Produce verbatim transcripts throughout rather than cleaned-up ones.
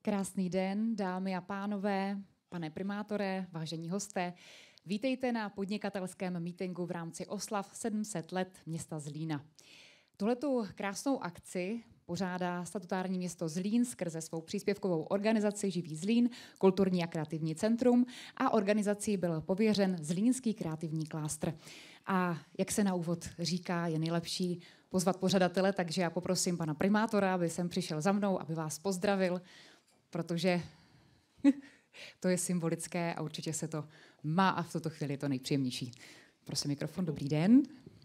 Krásný den, dámy a pánové, pane primátore, vážení hosté. Vítejte na podnikatelském mítinku v rámci oslav sedm set let města Zlína. Tuhletu krásnou akci pořádá statutární město Zlín skrze svou příspěvkovou organizaci Živý Zlín, kulturní a kreativní centrum a organizací byl pověřen Zlínský kreativní klástr. A jak se na úvod říká, je nejlepší pozvat pořadatele, takže já poprosím pana primátora, aby sem přišel za mnou, aby vás pozdravil, protože to je symbolické a určitě se to má a v tuto chvíli je to nejpříjemnější. Prosím mikrofon, dobrý den.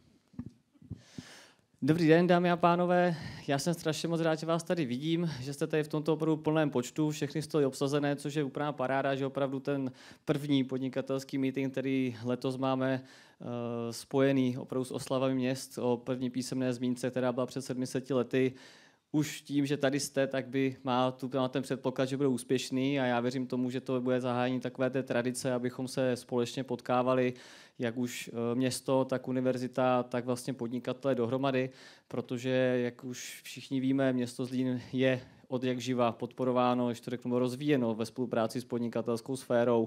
Dobrý den, dámy a pánové. Já jsem strašně moc rád, že vás tady vidím, že jste tady v tomto opravdu plném počtu, všechny stojí obsazené, což je úplná paráda, že opravdu ten první podnikatelský meeting, který letos máme uh, spojený opravdu s oslavami měst o první písemné zmínce, která byla před sedmi sety lety, už tím, že tady jste, tak by má, tu, má ten předpoklad, že bude úspěšný a já věřím tomu, že to bude zahájení takové té tradice, abychom se společně potkávali, jak už město, tak univerzita, tak vlastně podnikatelé dohromady, protože, jak už všichni víme, město Zlín je od jak živa podporováno, ještě to řeknu, rozvíjeno ve spolupráci s podnikatelskou sférou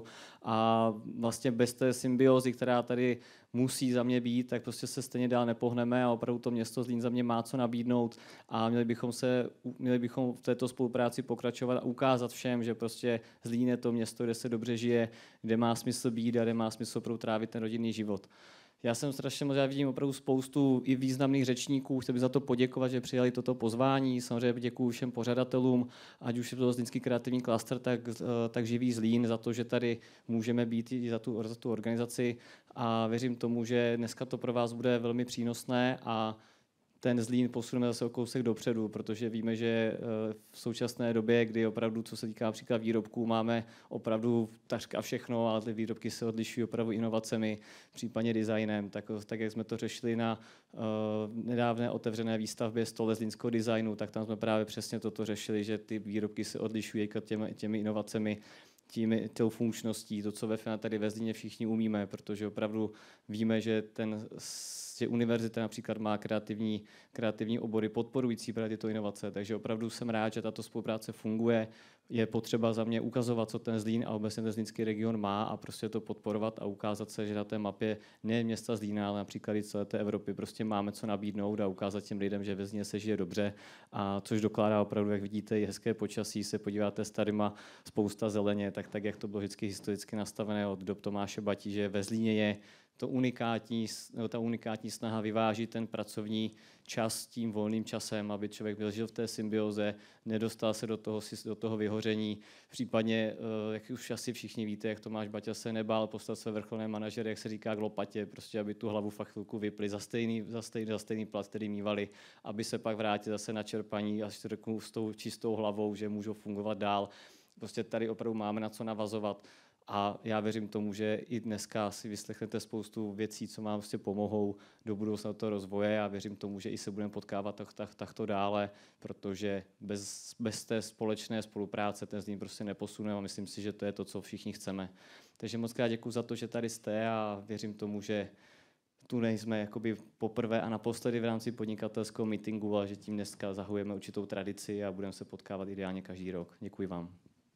a vlastně bez té symbiozy, která tady musí za mě být, tak prostě se stejně dál nepohneme a opravdu to město Zlín za mě má co nabídnout a měli bychom, se, měli bychom v této spolupráci pokračovat a ukázat všem, že prostě Zlín je to město, kde se dobře žije, kde má smysl být a kde má smysl opravdu trávit ten rodinný život. Já jsem strašně moc, já vidím opravdu spoustu i významných řečníků, chci bych za to poděkovat, že přijali toto pozvání. Samozřejmě děkuji všem pořadatelům, ať už je to Zlínský kreativní klastr, tak, tak Živý Zlín, za to, že tady můžeme být i za tu, za tu organizaci a věřím tomu, že dneska to pro vás bude velmi přínosné a ten Zlín posuneme zase o kousek dopředu, protože víme, že v současné době, kdy opravdu, co se týká například výrobků, máme opravdu takřka všechno, ale ty výrobky se odlišují opravdu inovacemi, případně designem, tak, tak jak jsme to řešili na uh, nedávné otevřené výstavbě Stole zlínského designu, tak tam jsme právě přesně toto řešili, že ty výrobky se odlišují těmi, těmi inovacemi, tím, tou funkčností, to, co ve finále tady ve Zlíně všichni umíme, protože opravdu víme, že ten že univerzita například má kreativní, kreativní obory podporující právě tyto inovace, takže opravdu jsem rád, že tato spolupráce funguje. Je potřeba za mě ukazovat, co ten Zlín a obecně ten zlínský region má a prostě to podporovat a ukázat se, že na té mapě ne města Zlína, ale například i celé té Evropy prostě máme co nabídnout a ukázat těm lidem, že ve Zlíně se žije dobře, a což dokládá opravdu, jak vidíte, i hezké počasí, se podíváte starýma, spousta zeleně, tak, tak jak to bylo vždycky historicky nastavené od dob Tomáše Batíže, ve Zlíně je to unikátní, ta unikátní snaha vyvážit ten pracovní čas s tím volným časem, aby člověk byl žil v té symbioze, nedostal se do toho, do toho vyhoření. Případně, jak už asi všichni víte, jak Tomáš Baťa se nebál poslat své vrcholné manažery, jak se říká, k lopatě, prostě aby tu hlavu fakt chvilku vypli za stejný, za stejný, za stejný plat, který mívali, aby se pak vrátili zase na čerpaní a si řeknu s tou čistou hlavou, že můžou fungovat dál. Prostě tady opravdu máme na co navazovat. A já věřím tomu, že i dneska si vyslechnete spoustu věcí, co vám prostě pomohou do budoucna toho rozvoje a věřím tomu, že i se budeme potkávat tak, tak, takto dále, protože bez, bez té společné spolupráce ten Zlín prostě neposuneme a myslím si, že to je to, co všichni chceme. Takže moc krát děkuji za to, že tady jste a věřím tomu, že tu nejsme jakoby poprvé a naposledy v rámci podnikatelského meetingu, ale že tím dneska zahujeme určitou tradici a budeme se potkávat ideálně každý rok. Děkuji vám.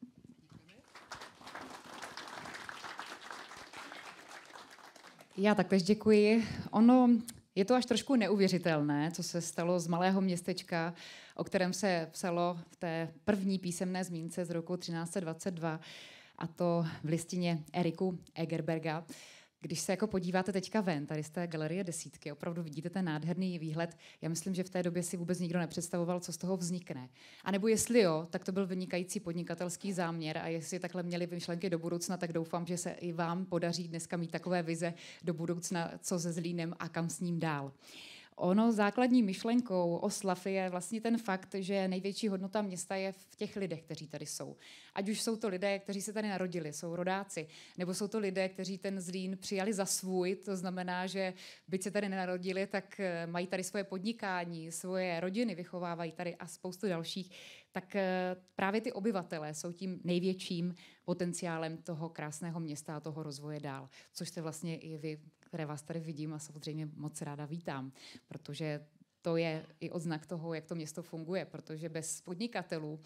Já taktéž děkuji. Ono je to až trošku neuvěřitelné, co se stalo z malého městečka, o kterém se psalo v té první písemné zmínce z roku třináct set dvacet dva, a to v listině Eriku Egerberga. Když se jako podíváte teďka ven, tady z té galerie desítky, opravdu vidíte ten nádherný výhled. Já myslím, že v té době si vůbec nikdo nepředstavoval, co z toho vznikne. A nebo jestli jo, tak to byl vynikající podnikatelský záměr a jestli takhle měli myšlenky do budoucna, tak doufám, že se i vám podaří dneska mít takové vize do budoucna, co se Zlínem a kam s ním dál. Ono základní myšlenkou oslav je vlastně ten fakt, že největší hodnota města je v těch lidech, kteří tady jsou. Ať už jsou to lidé, kteří se tady narodili, jsou rodáci, nebo jsou to lidé, kteří ten Zlín přijali za svůj, to znamená, že byť se tady nenarodili, tak mají tady svoje podnikání, svoje rodiny vychovávají tady a spoustu dalších, tak právě ty obyvatelé jsou tím největším potenciálem toho krásného města a toho rozvoje dál, což jste vlastně i vy, které vás tady vidím a samozřejmě moc ráda vítám, protože to je i odznak toho, jak to město funguje, protože bez podnikatelů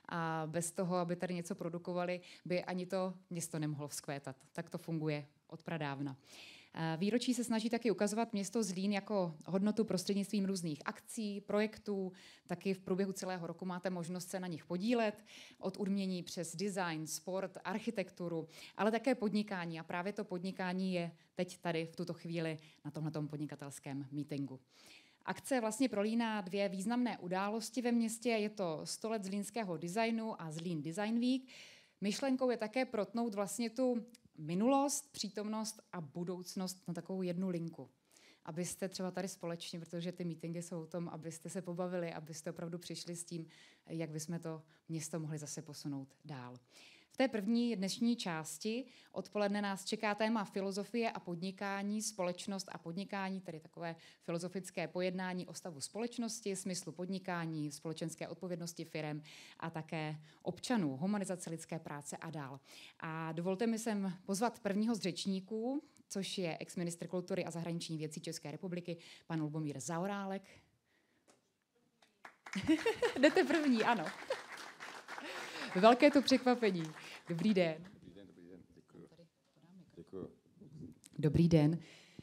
a bez toho, aby tady něco produkovali, by ani to město nemohlo vzkvétat. Tak to funguje od pradávna. Výročí se snaží taky ukazovat město Zlín jako hodnotu prostřednictvím různých akcí, projektů. Taky v průběhu celého roku máte možnost se na nich podílet, od umění přes design, sport, architekturu, ale také podnikání. A právě to podnikání je teď tady v tuto chvíli na tomhletom podnikatelském meetingu. Akce vlastně prolíná dvě významné události ve městě. Je to sto let zlínského designu a Zlín Design Week. Myšlenkou je také protnout vlastně tu minulost, přítomnost a budoucnost na takovou jednu linku. Abyste třeba tady společně, protože ty meetingy jsou o tom, abyste se pobavili, abyste opravdu přišli s tím, jak bychom to město mohli zase posunout dál. V té první dnešní části odpoledne nás čeká téma filozofie a podnikání, společnost a podnikání, tedy takové filozofické pojednání o stavu společnosti, smyslu podnikání, společenské odpovědnosti firem a také občanů, humanizace lidské práce a dál. A dovolte mi sem pozvat prvního z řečníků, což je ex-ministr kultury a zahraniční věcí České republiky, pan Lubomír Zaorálek. Jdete první, ano. Velké to překvapení. Dobrý den. Dobrý den, dobrý den. Děkuju. Děkuju. Dobrý den.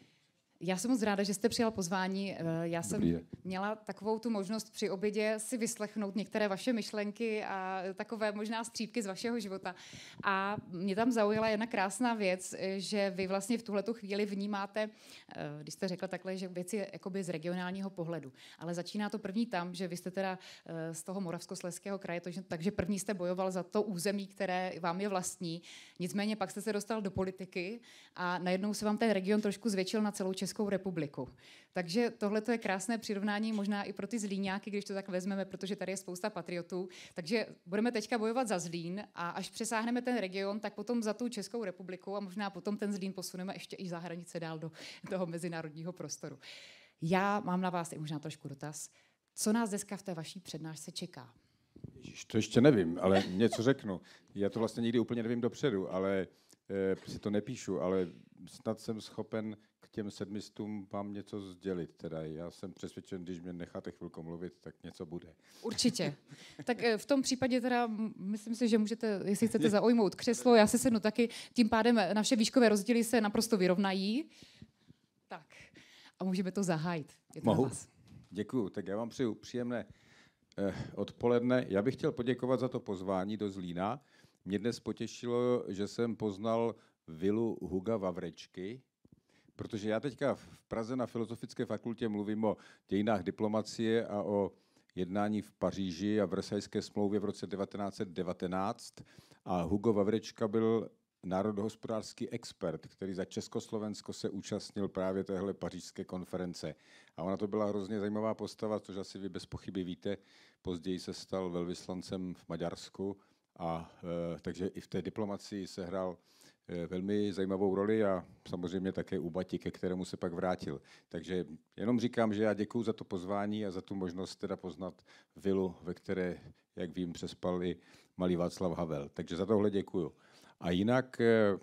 Já jsem moc ráda, že jste přijal pozvání. Já jsem měla takovou tu možnost při obědě si vyslechnout některé vaše myšlenky a takové možná střípky z vašeho života. A mě tam zaujala jedna krásná věc, že vy vlastně v tuhletu chvíli vnímáte, když jste řekla takhle, že věci jakoby z regionálního pohledu. Ale začíná to první tam, že vy jste teda z toho Moravskoslezského kraje, takže první jste bojoval za to území, které vám je vlastní. Nicméně pak jste se dostal do politiky a najednou se vám ten region trošku zvětšil na celou Českou republiku. Takže tohle je krásné přirovnání možná i pro ty Zlíňáky, když to tak vezmeme, protože tady je spousta patriotů. Takže budeme teďka bojovat za Zlín a až přesáhneme ten region, tak potom za tu Českou republiku a možná potom ten Zlín posuneme ještě i za hranice dál do toho mezinárodního prostoru. Já mám na vás i možná trošku dotaz. Co nás dneska v té vaší přednášce čeká? Ježiš, to ještě nevím, ale něco řeknu. Já to vlastně nikdy úplně nevím dopředu, ale e, si to nepíšu, ale snad jsem schopen k těm sedmistům vám něco sdělit. Teda já jsem přesvědčen, když mě necháte chvilku mluvit, tak něco bude. Určitě. Tak v tom případě teda myslím si, že můžete, jestli chcete zaujmout křeslo, já se sednu taky, tím pádem naše výškové rozdíly se naprosto vyrovnají. Tak a můžeme to zahájit. Mohu? Děkuju. Tak já vám přeju příjemné eh, odpoledne. Já bych chtěl poděkovat za to pozvání do Zlína. Mě dnes potěšilo, že jsem poznal vilu Huga Vavrečky, protože já teďka v Praze na Filozofické fakultě mluvím o dějinách diplomacie a o jednání v Paříži a Versajské smlouvě v roce devatenáct set devatenáct. A Hugo Vavrečka byl národohospodářský expert, který za Československo se účastnil právě téhle pařížské konference. A ona to byla hrozně zajímavá postava, což asi vy bez pochyby víte. Později se stal velvyslancem v Maďarsku, a e, takže i v té diplomacii se hrál e, velmi zajímavou roli a samozřejmě také u Bati, ke kterému se pak vrátil. Takže jenom říkám, že já děkuju za to pozvání a za tu možnost teda poznat vilu, ve které, jak vím, přespal i malý Václav Havel. Takže za tohle děkuju. A jinak,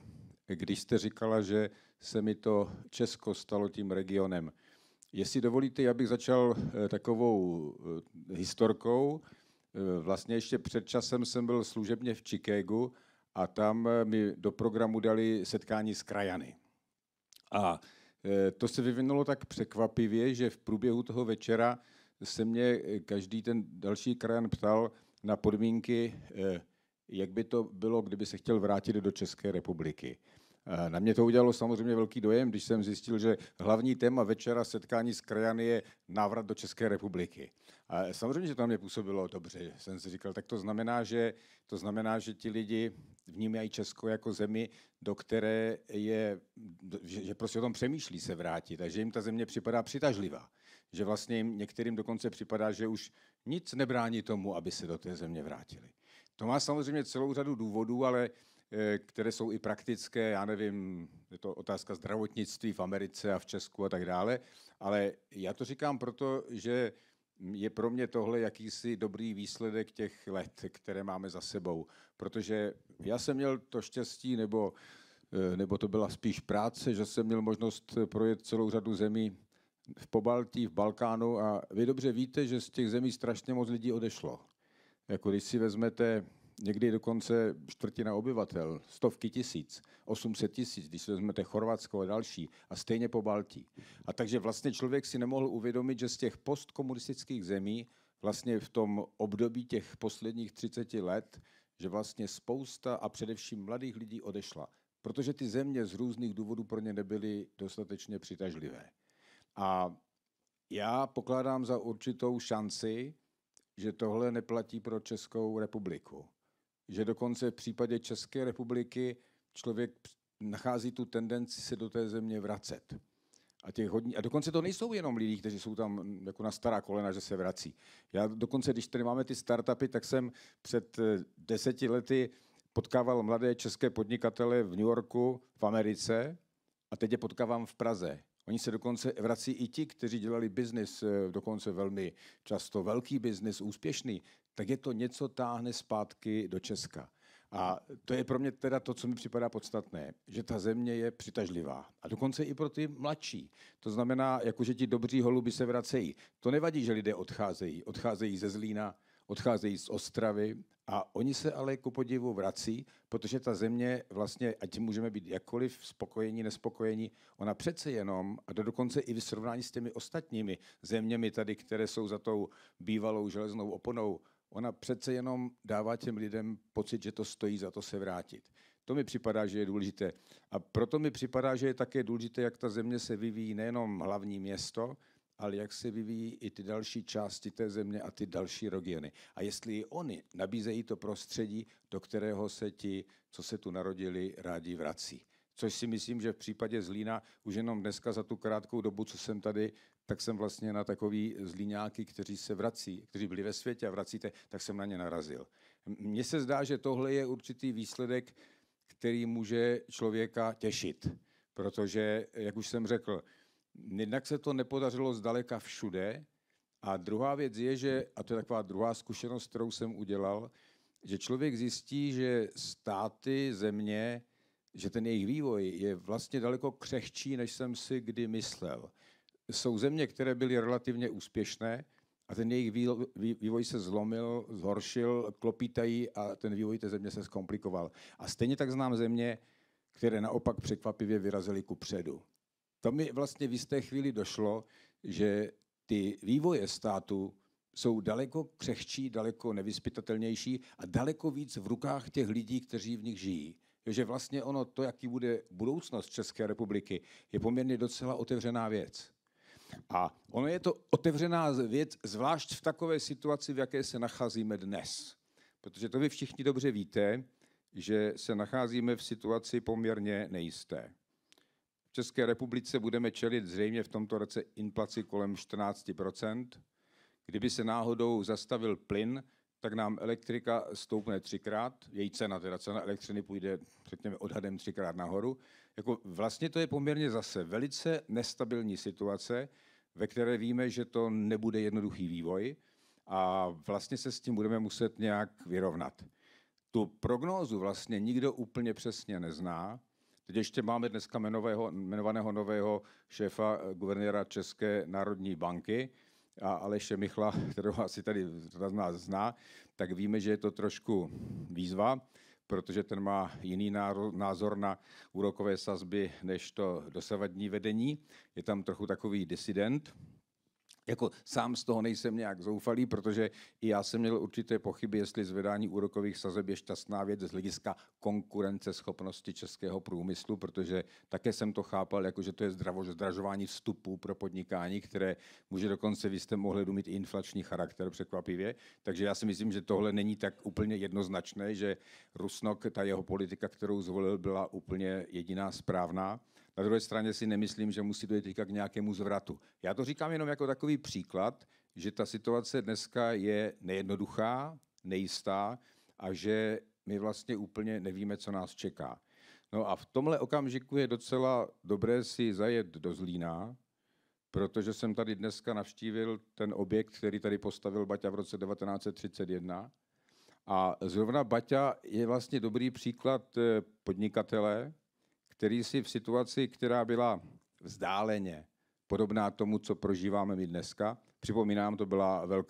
když jste říkala, že se mi to Česko stalo tím regionem, jestli dovolíte, já bych začal takovou historkou. Vlastně ještě před časem jsem byl služebně v Chicagu a tam mi do programu dali setkání s krajany. A to se vyvinulo tak překvapivě, že v průběhu toho večera se mě každý ten další krajan ptal na podmínky, jak by to bylo, kdyby se chtěl vrátit do České republiky. Na mě to udělalo samozřejmě velký dojem, když jsem zjistil, že hlavní téma večera setkání s krajany je návrat do České republiky. A samozřejmě, že to na mě působilo dobře. Jsem si říkal, tak to znamená, že, to znamená, že ti lidi vnímají Česko jako zemi, do které je, že, že prostě o tom přemýšlí se vrátit a že jim ta země připadá přitažlivá. Že vlastně jim některým dokonce připadá, že už nic nebrání tomu, aby se do té země vrátili. To má samozřejmě celou řadu důvodů, ale které jsou i praktické, já nevím, je to otázka zdravotnictví v Americe a v Česku a tak dále, ale já to říkám proto, že je pro mě tohle jakýsi dobrý výsledek těch let, které máme za sebou, protože já jsem měl to štěstí, nebo, nebo to byla spíš práce, že jsem měl možnost projet celou řadu zemí v Pobaltí, v Balkánu a vy dobře víte, že z těch zemí strašně moc lidí odešlo. Jako když si vezmete někdy dokonce čtvrtina obyvatel, stovky tisíc, osm set tisíc, když si vezmete Chorvatsko a další, a stejně po Baltí. A takže vlastně člověk si nemohl uvědomit, že z těch postkomunistických zemí vlastně v tom období těch posledních třiceti let, že vlastně spousta a především mladých lidí odešla. Protože ty země z různých důvodů pro ně nebyly dostatečně přitažlivé. A já pokládám za určitou šanci, že tohle neplatí pro Českou republiku. Že dokonce v případě České republiky člověk nachází tu tendenci se do té země vracet. A, těch hodně, a dokonce to nejsou jenom lidi, kteří jsou tam jako na stará kolena, že se vrací. Já dokonce, když tady máme ty startupy, tak jsem před deseti lety potkával mladé české podnikatele v New Yorku, v Americe, a teď je potkávám v Praze. Oni se dokonce vrací i ti, kteří dělali biznis, dokonce velmi často velký biznis, úspěšný, tak je to něco táhne zpátky do Česka. A to je pro mě teda to, co mi připadá podstatné, že ta země je přitažlivá. A dokonce i pro ty mladší. To znamená, jako že ti dobří holubi se vracejí. To nevadí, že lidé odcházejí. Odcházejí ze Zlína, odcházejí z Ostravy a oni se ale ku podivu vrací, protože ta země vlastně, ať můžeme být jakkoliv spokojení, nespokojení, ona přece jenom, a to dokonce i v srovnání s těmi ostatními zeměmi tady, které jsou za tou bývalou železnou oponou, ona přece jenom dává těm lidem pocit, že to stojí za to se vrátit. To mi připadá, že je důležité. A proto mi připadá, že je také důležité, jak ta země se vyvíjí, nejenom hlavní město, ale jak se vyvíjí i ty další části té země a ty další regiony. A jestli i oni nabízejí to prostředí, do kterého se ti, co se tu narodili, rádi vrací. Což si myslím, že v případě Zlína už jenom dneska za tu krátkou dobu, co jsem tady, tak jsem vlastně na takový Zlíňáky, kteří se vrací, kteří byli ve světě a vracíte, tak jsem na ně narazil. Mně se zdá, že tohle je určitý výsledek, který může člověka těšit. Protože, jak už jsem řekl, jednak se to nepodařilo zdaleka všude. A druhá věc je, že, a to je taková druhá zkušenost, kterou jsem udělal, že člověk zjistí, že státy, země, že ten jejich vývoj je vlastně daleko křehčí, než jsem si kdy myslel. Jsou země, které byly relativně úspěšné a ten jejich vývoj se zlomil, zhoršil, klopítají a ten vývoj té země se zkomplikoval. A stejně tak znám země, které naopak překvapivě vyrazily kupředu. To mi vlastně v jisté chvíli došlo, že ty vývoje státu jsou daleko křehčí, daleko nevyzpytatelnější a daleko víc v rukách těch lidí, kteří v nich žijí. Že vlastně ono, to, jaký bude budoucnost České republiky, je poměrně docela otevřená věc. A ono je to otevřená věc, zvlášť v takové situaci, v jaké se nacházíme dnes. Protože to vy všichni dobře víte, že se nacházíme v situaci poměrně nejisté. V České republice budeme čelit zřejmě v tomto roce inflaci kolem čtrnáct procent. Kdyby se náhodou zastavil plyn, tak nám elektrika stoupne třikrát, její cena, teda cena elektřiny půjde, řekněme, odhadem třikrát nahoru. Jako vlastně to je poměrně zase velice nestabilní situace, ve které víme, že to nebude jednoduchý vývoj a vlastně se s tím budeme muset nějak vyrovnat. Tu prognózu vlastně nikdo úplně přesně nezná. Teď ještě máme dneska jmenového, jmenovaného nového šéfa guvernéra České národní banky, a Aleše Michla, kterého asi tady z nás zná, tak víme, že je to trošku výzva, protože ten má jiný názor na úrokové sazby než to dosavadní vedení. Je tam trochu takový disident. Jako sám z toho nejsem nějak zoufalý, protože i já jsem měl určité pochyby, jestli zvedání úrokových sazeb je šťastná věc z hlediska konkurenceschopnosti českého průmyslu, protože také jsem to chápal, jako že to je zdravo, zdražování vstupů pro podnikání, které může dokonce v jistém ohledu mít i inflační charakter překvapivě. Takže já si myslím, že tohle není tak úplně jednoznačné, že Rusnok, ta jeho politika, kterou zvolil, byla úplně jediná správná. Na druhé straně si nemyslím, že musí dojít k nějakému zvratu. Já to říkám jenom jako takový příklad, že ta situace dneska je nejednoduchá, nejistá a že my vlastně úplně nevíme, co nás čeká. No a v tomhle okamžiku je docela dobré si zajet do Zlína, protože jsem tady dneska navštívil ten objekt, který tady postavil Baťa v roce devatenáct set třicet jedna. A zrovna Baťa je vlastně dobrý příklad podnikatele, který si v situaci, která byla vzdáleně podobná tomu, co prožíváme my dneska, připomínám, to byla velká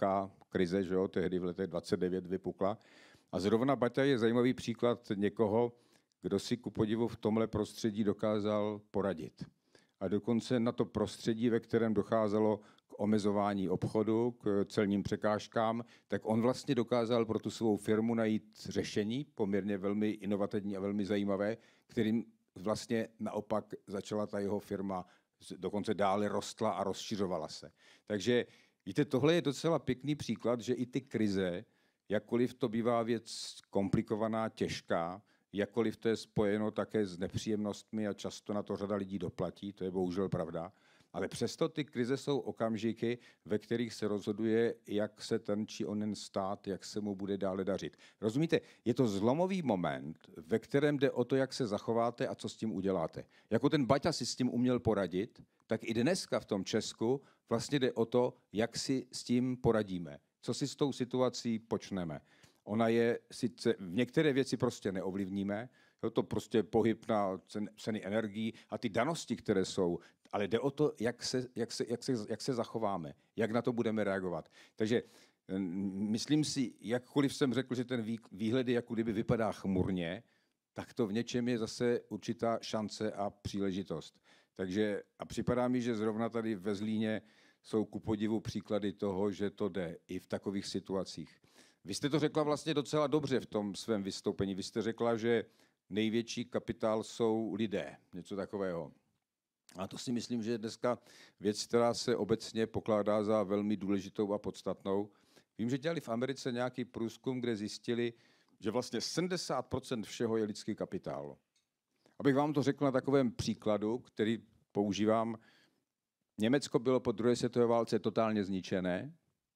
krize, že jo, tehdy v letech dvacet devět vypukla. A zrovna Baťa je zajímavý příklad někoho, kdo si ku podivu v tomhle prostředí dokázal poradit. A dokonce na to prostředí, ve kterém docházelo k omezování obchodu, k celním překážkám, tak on vlastně dokázal pro tu svou firmu najít řešení, poměrně velmi inovativní a velmi zajímavé, kterým vlastně naopak začala ta jeho firma dokonce dále rostla a rozšiřovala se. Takže víte, tohle je docela pěkný příklad, že i ty krize, jakkoliv to bývá věc komplikovaná, těžká, jakkoliv to je spojeno také s nepříjemnostmi a často na to řada lidí doplatí, to je bohužel pravda, ale přesto ty krize jsou okamžiky, ve kterých se rozhoduje, jak se ten či onen stát, jak se mu bude dále dařit. Rozumíte, je to zlomový moment, ve kterém jde o to, jak se zachováte a co s tím uděláte. Jako ten Baťa si s tím uměl poradit, tak i dneska v tom Česku vlastně jde o to, jak si s tím poradíme, co si s tou situací počneme. Ona je sice, v některé věci prostě neovlivníme, je to prostě pohyb na ceny energií a ty danosti, které jsou, ale jde o to, jak se, jak se, jak se, jak se zachováme, jak na to budeme reagovat. Takže myslím si, jakkoliv jsem řekl, že ten výhled je, jako kdyby vypadá chmurně, tak to v něčem je zase určitá šance a příležitost. Takže a připadá mi, že zrovna tady ve Zlíně jsou ku podivu příklady toho, že to jde i v takových situacích. Vy jste to řekla vlastně docela dobře v tom svém vystoupení. Vy jste řekla, že největší kapitál jsou lidé, něco takového. A to si myslím, že je dneska věc, která se obecně pokládá za velmi důležitou a podstatnou. Vím, že dělali v Americe nějaký průzkum, kde zjistili, že vlastně sedmdesát procent všeho je lidský kapitál. Abych vám to řekl na takovém příkladu, který používám. Německo bylo po druhé světové válce totálně zničené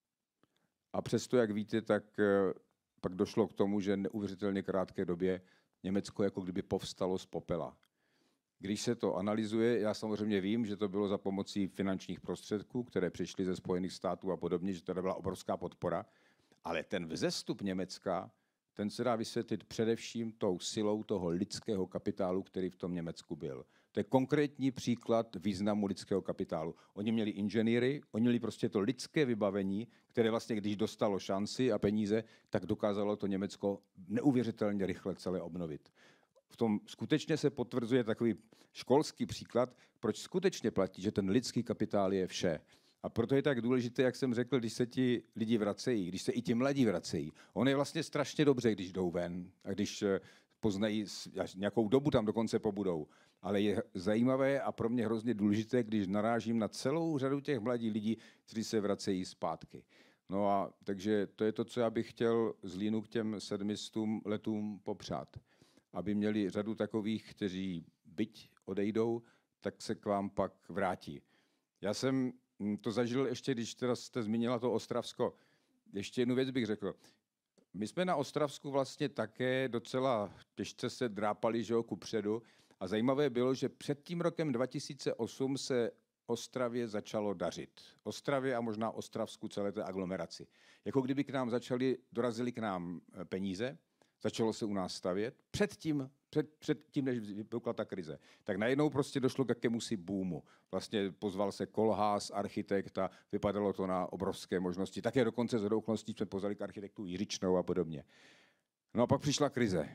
a přesto, jak víte, tak pak došlo k tomu, že neuvěřitelně krátké době Německo jako kdyby povstalo z popela. Když se to analyzuje, já samozřejmě vím, že to bylo za pomocí finančních prostředků, které přišly ze Spojených států a podobně, že to byla obrovská podpora, ale ten vzestup Německa, ten se dá vysvětlit především tou silou toho lidského kapitálu, který v tom Německu byl. To je konkrétní příklad významu lidského kapitálu. Oni měli inženýry, oni měli prostě to lidské vybavení, které vlastně, když dostalo šanci a peníze, tak dokázalo to Německo neuvěřitelně rychle celé obnovit. V tom skutečně se potvrzuje takový školský příklad, proč skutečně platí, že ten lidský kapitál je vše. A proto je tak důležité, jak jsem řekl, když se ti lidi vracejí, když se i ti mladí vracejí. On je vlastně strašně dobře, když jdou ven a když poznají, nějakou dobu tam dokonce pobudou. Ale je zajímavé a pro mě hrozně důležité, když narážím na celou řadu těch mladých lidí, kteří se vracejí zpátky. No a takže to je to, co já bych chtěl Zlínu k těm sedmistům letům popřát. Aby měli řadu takových, kteří byť odejdou, tak se k vám pak vrátí. Já jsem to zažil ještě, když teda jste zmínila to Ostravsko. Ještě jednu věc bych řekl. My jsme na Ostravsku vlastně také docela těžce se drápali, že jo, kupředu. A zajímavé bylo, že před tím rokem dva tisíce osm se Ostravě začalo dařit. Ostravě a možná Ostravsku celé té aglomeraci. Jako kdyby k nám začali, dorazili k nám peníze, začalo se u nás stavět, předtím, před, před tím, než vypukla ta krize. Tak najednou prostě došlo k jakémusi boomu. Vlastně pozval se Kolhás, architekt, a vypadalo to na obrovské možnosti. Také dokonce z okolností jsme pozvali k architektu Jiřičnou a podobně. No a pak přišla krize.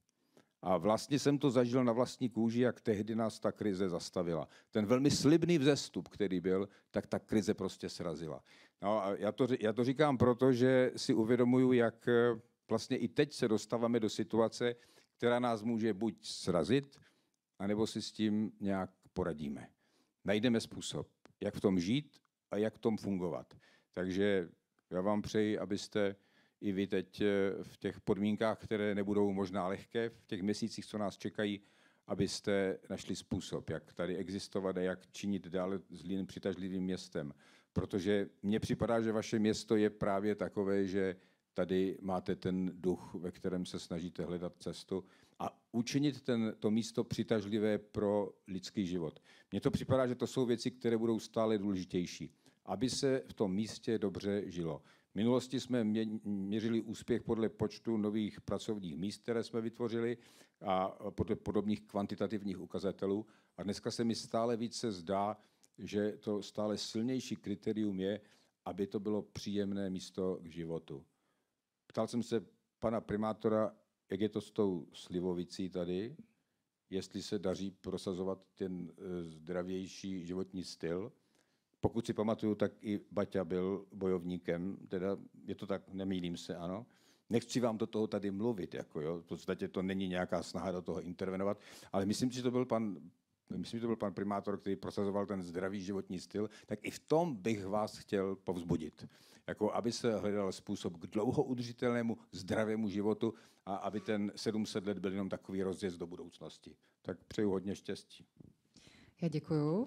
A vlastně jsem to zažil na vlastní kůži, jak tehdy nás ta krize zastavila. Ten velmi slibný vzestup, který byl, tak ta krize prostě srazila. No a já to, já to říkám proto, že si uvědomuju, jak vlastně i teď se dostáváme do situace, která nás může buď srazit, anebo si s tím nějak poradíme. Najdeme způsob, jak v tom žít a jak v tom fungovat. Takže já vám přeji, abyste i vy teď v těch podmínkách, které nebudou možná lehké, v těch měsících, co nás čekají, abyste našli způsob, jak tady existovat a jak činit dále Zlín přitažlivým městem. Protože mně připadá, že vaše město je právě takové, že tady máte ten duch, ve kterém se snažíte hledat cestu a učinit ten, to místo přitažlivé pro lidský život. Mně to připadá, že to jsou věci, které budou stále důležitější, aby se v tom místě dobře žilo. V minulosti jsme měřili úspěch podle počtu nových pracovních míst, které jsme vytvořili, a podle podobných kvantitativních ukazatelů. A dneska se mi stále více zdá, že to stále silnější kritérium je, aby to bylo příjemné místo k životu. Ptal jsem se pana primátora, jak je to s tou slivovicí tady, jestli se daří prosazovat ten zdravější životní styl. Pokud si pamatuju, tak i Baťa byl bojovníkem, teda je to tak, nemýlím se, ano. Nechci vám do toho tady mluvit, jako jo, v podstatě to není nějaká snaha do toho intervenovat, ale myslím, že to byl pan, myslím, že to byl pan primátor, který prosazoval ten zdravý životní styl, tak i v tom bych vás chtěl povzbudit. Jako aby se hledal způsob k dlouho udržitelnému zdravému životu a aby ten sedm set let byl jenom takový rozjezd do budoucnosti. Tak přeju hodně štěstí. Já děkuju.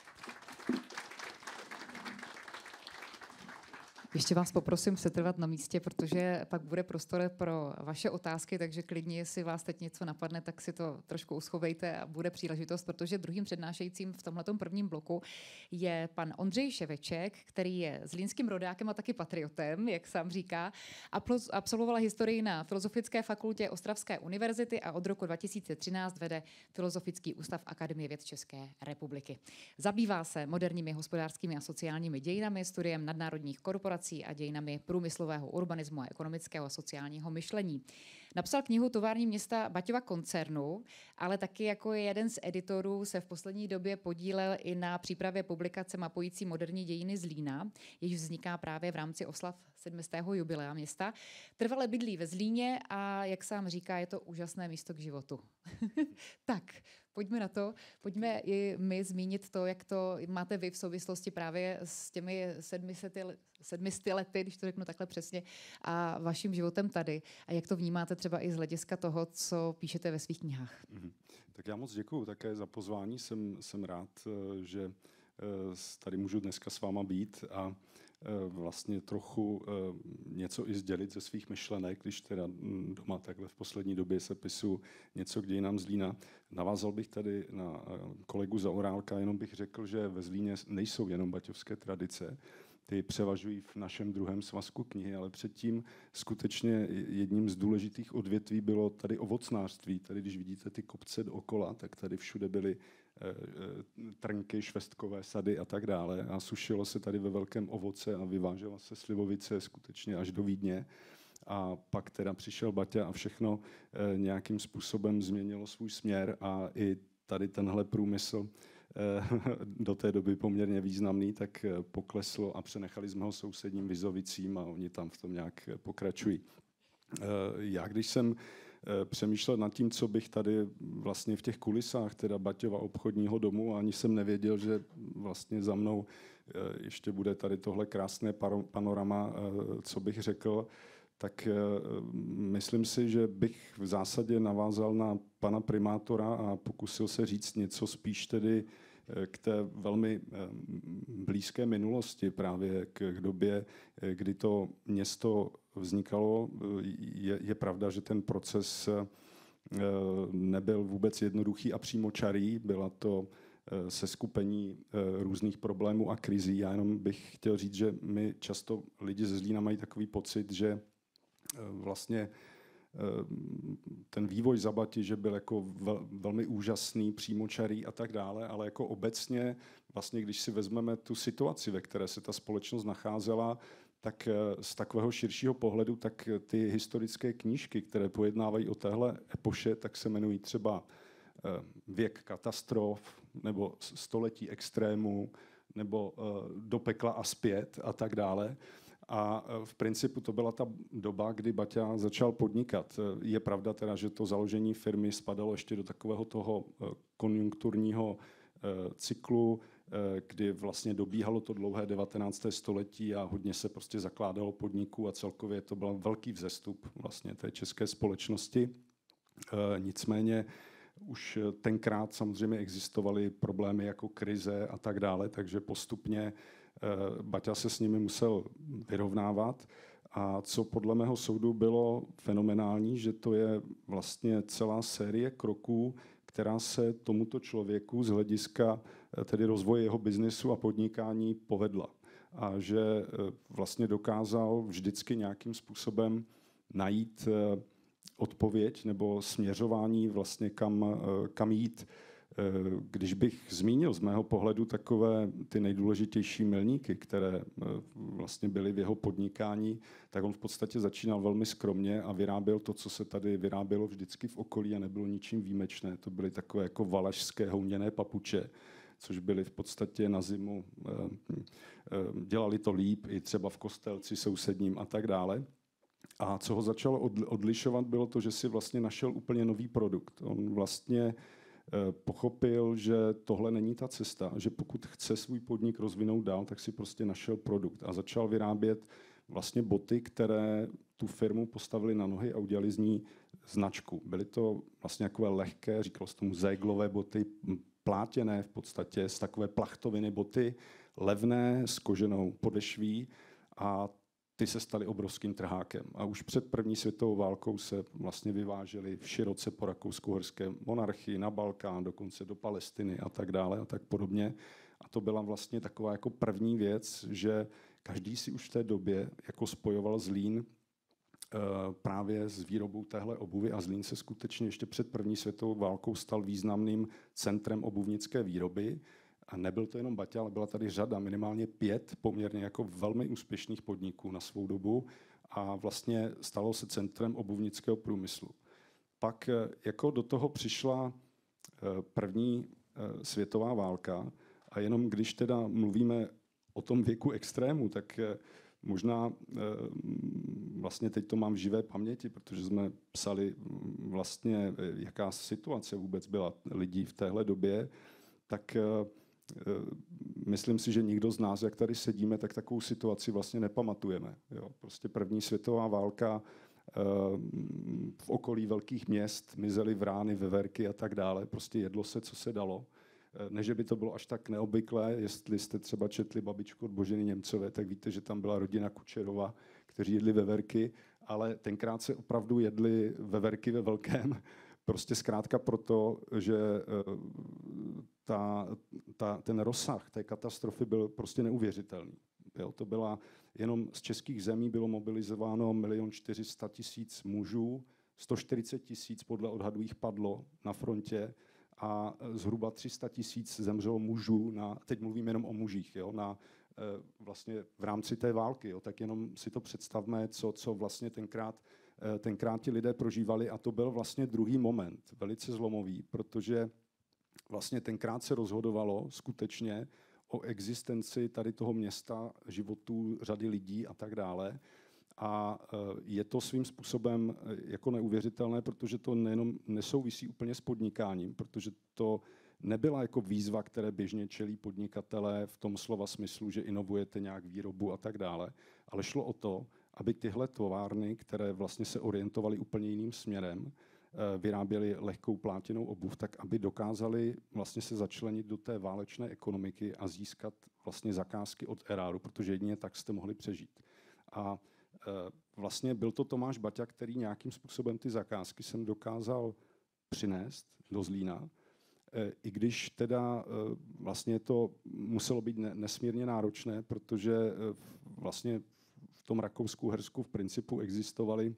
Ještě vás poprosím setrvat na místě, protože pak bude prostor pro vaše otázky, takže klidně, jestli vás teď něco napadne, tak si to trošku uschovejte a bude příležitost, protože druhým přednášejícím v tomhletom prvním bloku je pan Ondřej Ševeček, který je zlínským rodákem a taky patriotem, jak sám říká. Absolvoval historii na Filozofické fakultě Ostravské univerzity a od roku dva tisíce třináct vede Filozofický ústav Akademie věd České republiky. Zabývá se moderními hospodářskými a sociálními dějinami, studiem nadnárodních korporací a dějinami průmyslového urbanismu a ekonomického a sociálního myšlení. Napsal knihu Tovární města Baťova koncernu, ale taky jako jeden z editorů se v poslední době podílel i na přípravě publikace mapující moderní dějiny Zlína, jež vzniká právě v rámci oslav sedmistého jubilea města. Trvale bydlí ve Zlíně a, jak sám říká, je to úžasné místo k životu. Tak, pojďme na to. Pojďme i my zmínit to, jak to máte vy v souvislosti právě s těmi sedmisty lety, když to řeknu takhle přesně, a vaším životem tady. A jak to vnímáte třeba i z hlediska toho, co píšete ve svých knihách. Mm-hmm. Tak já moc děkuju také za pozvání. Jsem, jsem rád, že tady můžu dneska s váma být a vlastně trochu něco i sdělit ze svých myšlenek, když teda doma takhle v poslední době se pisu něco k dějinám Zlína. Navázal bych tady na kolegu Zaorálka, jenom bych řekl, že ve Zlíně nejsou jenom baťovské tradice, ty převažují v našem druhém svazku knihy, ale předtím skutečně jedním z důležitých odvětví bylo tady ovocnářství. Tady, když vidíte ty kopce dookola, tak tady všude byly trnky, švestkové sady a tak dále. A sušilo se tady ve velkém ovoce a vyvážela se slivovice skutečně až do Vídně. A pak teda přišel Baťa a všechno nějakým způsobem změnilo svůj směr a i tady tenhle průmysl do té doby poměrně významný, tak pokleslo a přenechali jsme ho sousedním Vizovicím a oni tam v tom nějak pokračují. Já, když jsem přemýšlel nad tím, co bych tady vlastně v těch kulisách teda Baťova obchodního domu, a ani jsem nevěděl, že vlastně za mnou ještě bude tady tohle krásné panorama, co bych řekl, tak myslím si, že bych v zásadě navázal na pana primátora a pokusil se říct něco spíš tedy k té velmi blízké minulosti, právě k době, kdy to město vznikalo. Je, je pravda, že ten proces nebyl vůbec jednoduchý a přímočarý, byla to seskupení různých problémů a krizí. Já jenom bych chtěl říct, že my často lidi ze Zlína mají takový pocit, že vlastně ten vývoj Zabati, že byl jako vel, velmi úžasný, přímočarý a tak dále, ale jako obecně vlastně, když si vezmeme tu situaci, ve které se ta společnost nacházela, tak z takového širšího pohledu, tak ty historické knížky, které pojednávají o téhle epoše, tak se jmenují třeba Věk katastrof, nebo Století extrémů, nebo Do pekla a zpět a tak dále. A v principu to byla ta doba, kdy Baťa začal podnikat. Je pravda teda, že to založení firmy spadalo ještě do takového toho konjunkturního cyklu, kdy vlastně dobíhalo to dlouhé devatenácté století a hodně se prostě zakládalo podniků a celkově to byl velký vzestup vlastně té české společnosti. Nicméně už tenkrát samozřejmě existovaly problémy jako krize a tak dále, takže postupně Baťa se s nimi musel vyrovnávat. A co podle mého soudu bylo fenomenální, že to je vlastně celá série kroků, která se tomuto člověku z hlediska tedy rozvoje jeho biznesu a podnikání povedla. A že vlastně dokázal vždycky nějakým způsobem najít odpověď nebo směřování vlastně kam, kam jít. Když bych zmínil z mého pohledu takové ty nejdůležitější milníky, které vlastně byly v jeho podnikání, tak on v podstatě začínal velmi skromně a vyráběl to, co se tady vyrábělo vždycky v okolí a nebylo ničím výjimečné. To byly takové jako valašské houněné papuče, což byly v podstatě na zimu, dělali to líp i třeba v Kostelci sousedním a tak dále. A co ho začalo odlišovat, bylo to, že si vlastně našel úplně nový produkt. On vlastně pochopil, že tohle není ta cesta, že pokud chce svůj podnik rozvinout dál, tak si prostě našel produkt a začal vyrábět vlastně boty, které tu firmu postavili na nohy a udělali z ní značku. Byly to vlastně takové lehké, říkalo se tomu zéglové boty, plátěné v podstatě, z takové plachtoviny boty, levné, s koženou podešví a ty se staly obrovským trhákem. A už před první světovou válkou se vlastně vyvážely široce po rakousko-uherské monarchii, na Balkán, dokonce do Palestiny a tak dále a tak podobně. A to byla vlastně taková jako první věc, že každý si už v té době jako spojoval Zlín právě s výrobou téhle obuvy a Zlín se skutečně ještě před první světovou válkou stal významným centrem obuvnické výroby. A nebyl to jenom Baťa, ale byla tady řada, minimálně pět poměrně jako velmi úspěšných podniků na svou dobu a vlastně stalo se centrem obuvnického průmyslu. Pak jako do toho přišla první světová válka a jenom když teda mluvíme o tom věku extrému, tak možná vlastně teď to mám v živé paměti, protože jsme psali vlastně, jaká situace vůbec byla lidí v téhle době, tak myslím si, že nikdo z nás, jak tady sedíme, tak takovou situaci vlastně nepamatujeme. Jo. Prostě první světová válka, v okolí velkých měst mizely vrány, veverky a tak dále. Prostě jedlo se, co se dalo. Ne, že by to bylo až tak neobvyklé, jestli jste třeba četli Babičku od Boženy Němcové, tak víte, že tam byla rodina Kučerova, kteří jedli veverky, ale tenkrát se opravdu jedli veverky ve velkém, prostě zkrátka proto, že ta, ta, ten rozsah té katastrofy byl prostě neuvěřitelný. Jo, to byla jenom z českých zemí bylo mobilizováno milion čtyři sta tisíc mužů, sto čtyřicet tisíc podle odhadů jich padlo na frontě a zhruba tři sta tisíc zemřelo mužů, na, teď mluvím jenom o mužích, jo, na, vlastně v rámci té války. Jo, tak jenom si to představme, co, co vlastně tenkrát, tenkrát ti lidé prožívali a to byl vlastně druhý moment, velice zlomový, protože vlastně tenkrát se rozhodovalo skutečně o existenci tady toho města, životů řady lidí a tak dále. A je to svým způsobem jako neuvěřitelné, protože to nejenom nesouvisí úplně s podnikáním, protože to nebyla jako výzva, které běžně čelí podnikatelé v tom slova smyslu, že inovujete nějak výrobu a tak dále, ale šlo o to, aby tyhle továrny, které vlastně se orientovaly úplně jiným směrem, vyráběli lehkou plátěnou obuv, tak aby dokázali vlastně se začlenit do té válečné ekonomiky a získat vlastně zakázky od eráru, protože jedině tak jste mohli přežít. A vlastně byl to Tomáš Baťa, který nějakým způsobem ty zakázky sem dokázal přinést do Zlína, i když teda vlastně to muselo být nesmírně náročné, protože vlastně v tom Rakousku-Uhersku v principu existovaly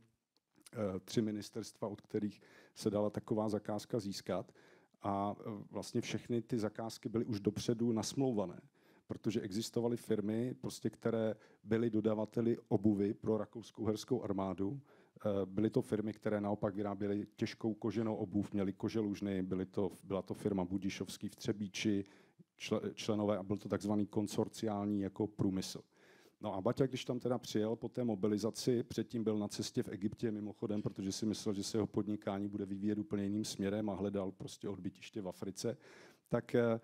tři ministerstva, od kterých se dala taková zakázka získat a vlastně všechny ty zakázky byly už dopředu nasmlouvané, protože existovaly firmy, prostě, které byly dodavateli obuvy pro rakouskou-uherskou armádu. Byly to firmy, které naopak vyráběly těžkou koženou obuv, měly koželužny, byly to, byla to firma Budišovský v Třebíči, členové, a byl to takzvaný konsorciální jako průmysl. No a Baťa, když tam teda přijel po té mobilizaci, předtím byl na cestě v Egyptě mimochodem, protože si myslel, že se jeho podnikání bude vyvíjet úplně jiným směrem a hledal prostě odbytiště v Africe, tak eh,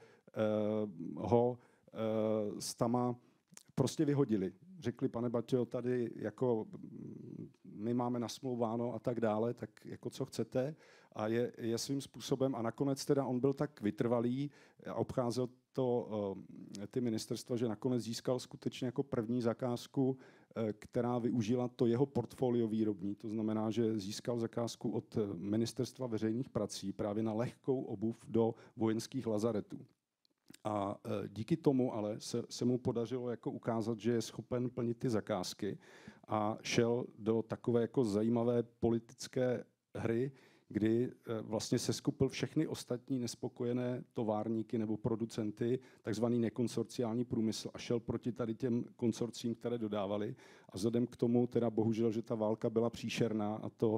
ho eh, s Tama prostě vyhodili. Řekli, pane Baťo, tady jako my máme nasmlouváno a tak dále, tak jako co chcete. A je, je svým způsobem, a nakonec teda on byl tak vytrvalý a obcházel to ty ministerstva, že nakonec získal skutečně jako první zakázku, která využila to jeho portfolio výrobní. To znamená, že získal zakázku od Ministerstva veřejných prací právě na lehkou obuv do vojenských lazaretů. A díky tomu ale se, se mu podařilo jako ukázat, že je schopen plnit ty zakázky a šel do takové jako zajímavé politické hry, kdy vlastně seskupil všechny ostatní nespokojené továrníky nebo producenty, takzvaný nekonsorciální průmysl, a šel proti tady těm konsorcím, které dodávali. A vzhledem k tomu, teda bohužel, že ta válka byla příšerná a to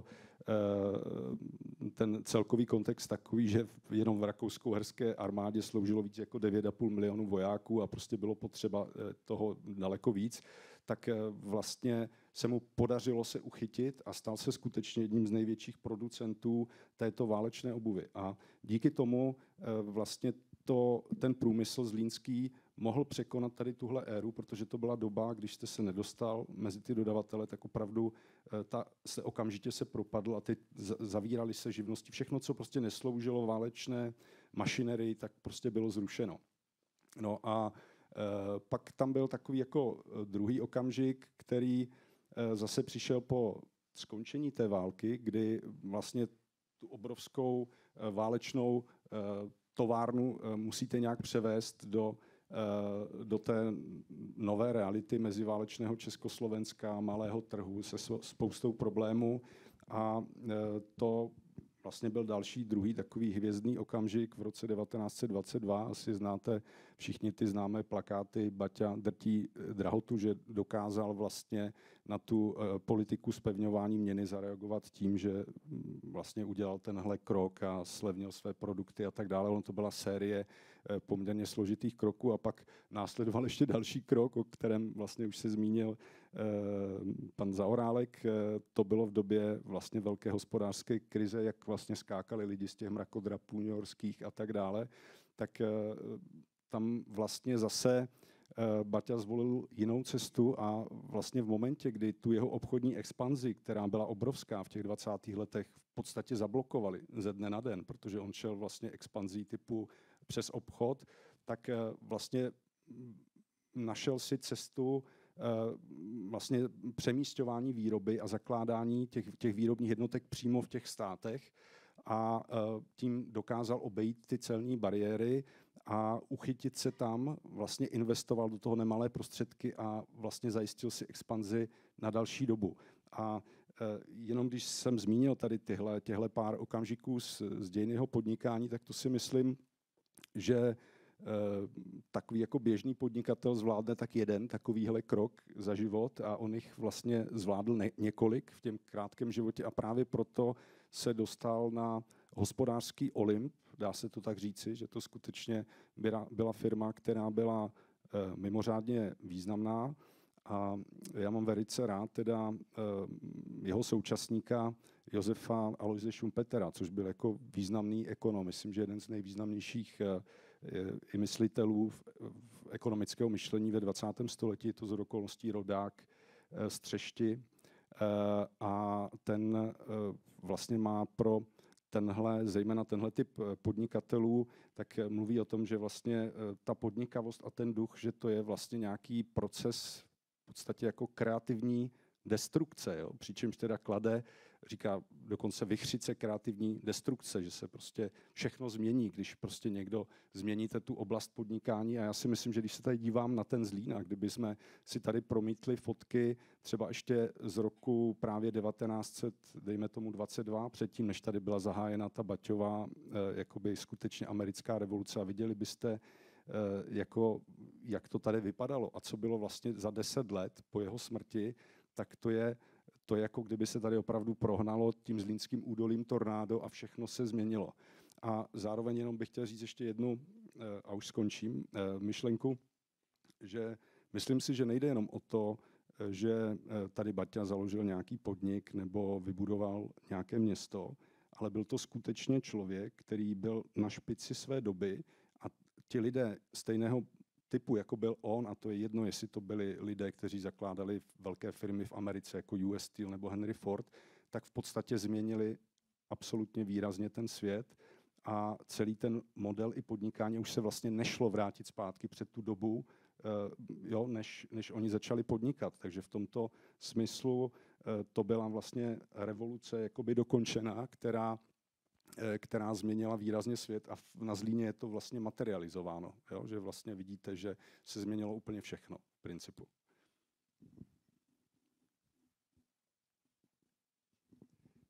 ten celkový kontext takový, že jenom v rakousko-uherské armádě sloužilo víc jako devět a půl milionu vojáků a prostě bylo potřeba toho daleko víc, tak vlastně se mu podařilo se uchytit a stal se skutečně jedním z největších producentů této válečné obuvy. A díky tomu vlastně to, ten průmysl zlínský mohl překonat tady tuhle éru, protože to byla doba, když jste se nedostal mezi ty dodavatele, tak opravdu ta, se okamžitě se propadl a ty zavírali se živnosti. Všechno, co prostě nesloužilo válečné mašinerii, tak prostě bylo zrušeno. No a e, pak tam byl takový jako druhý okamžik, který e, zase přišel po skončení té války, kdy vlastně tu obrovskou e, válečnou e, továrnu e, musíte nějak převést do do té nové reality meziválečného Československa, malého trhu se spoustou problémů. A to vlastně byl další, druhý takový hvězdný okamžik v roce devatenáct set dvacet dva. Asi znáte všichni ty známé plakáty Baťa drtí drahotu, že dokázal vlastně na tu politiku zpevňování měny zareagovat tím, že vlastně udělal tenhle krok a slevnil své produkty a tak dále. On to byla série poměrně složitých kroků a pak následoval ještě další krok, o kterém vlastně už se zmínil pan Zaorálek. To bylo v době vlastně velké hospodářské krize, jak vlastně skákali lidi z těch mrakodrapů newyorských a tak dále. Tak tam vlastně zase Baťa zvolil jinou cestu a vlastně v momentě, kdy tu jeho obchodní expanzi, která byla obrovská v těch dvacátých letech, v podstatě zablokovali ze dne na den, protože on šel vlastně expanzí typu přes obchod, tak vlastně našel si cestu vlastně přemísťování výroby a zakládání těch, těch výrobních jednotek přímo v těch státech a tím dokázal obejít ty celní bariéry a uchytit se tam, vlastně investoval do toho nemalé prostředky a vlastně zajistil si expanzi na další dobu. A jenom když jsem zmínil tady tyhle, těhle pár okamžiků z, z dějin jeho podnikání, tak to si myslím, že takový jako běžný podnikatel zvládne tak jeden takovýhle krok za život a on jich vlastně zvládl ne- několik v těm krátkém životě a právě proto se dostal na hospodářský Olymp, dá se to tak říci, že to skutečně byla, byla firma, která byla e, mimořádně významná a já mám velice rád teda e, jeho současníka Josefa Aloise Schumpetera, což byl jako významný ekonom, myslím, že jeden z nejvýznamnějších e, i myslitelů v, v ekonomického myšlení ve dvacátém století, je to z okolností rodák z Třešti a ten vlastně má pro tenhle, zejména tenhle typ podnikatelů, tak mluví o tom, že vlastně ta podnikavost a ten duch, že to je vlastně nějaký proces v podstatě jako kreativní destrukce, jo? Přičemž teda klade, říká dokonce vichřice kreativní destrukce, že se prostě všechno změní, když prostě někdo změníte tu oblast podnikání. A já si myslím, že když se tady dívám na ten Zlín, a kdyby jsme si tady promítli fotky třeba ještě z roku právě devatenáct set, dejme tomu dvacet dva, předtím, než tady byla zahájena ta Baťová eh, jakoby skutečně americká revoluce a viděli byste, eh, jako, jak to tady vypadalo a co bylo vlastně za deset let po jeho smrti, tak to je, to je jako kdyby se tady opravdu prohnalo tím zlínským údolím tornádo a všechno se změnilo. A zároveň jenom bych chtěl říct ještě jednu, a už skončím, myšlenku, že myslím si, že nejde jenom o to, že tady Baťa založil nějaký podnik nebo vybudoval nějaké město, ale byl to skutečně člověk, který byl na špici své doby a ti lidé stejného typu, jako byl on, a to je jedno, jestli to byli lidé, kteří zakládali velké firmy v Americe, jako U S Steel nebo Henry Ford, tak v podstatě změnili absolutně výrazně ten svět a celý ten model i podnikání už se vlastně nešlo vrátit zpátky před tu dobu, jo, než, než oni začali podnikat. Takže v tomto smyslu to byla vlastně revoluce jakoby dokončená, která která změnila výrazně svět a na Zlíně je to vlastně materializováno, jo? Že vlastně vidíte, že se změnilo úplně všechno v principu.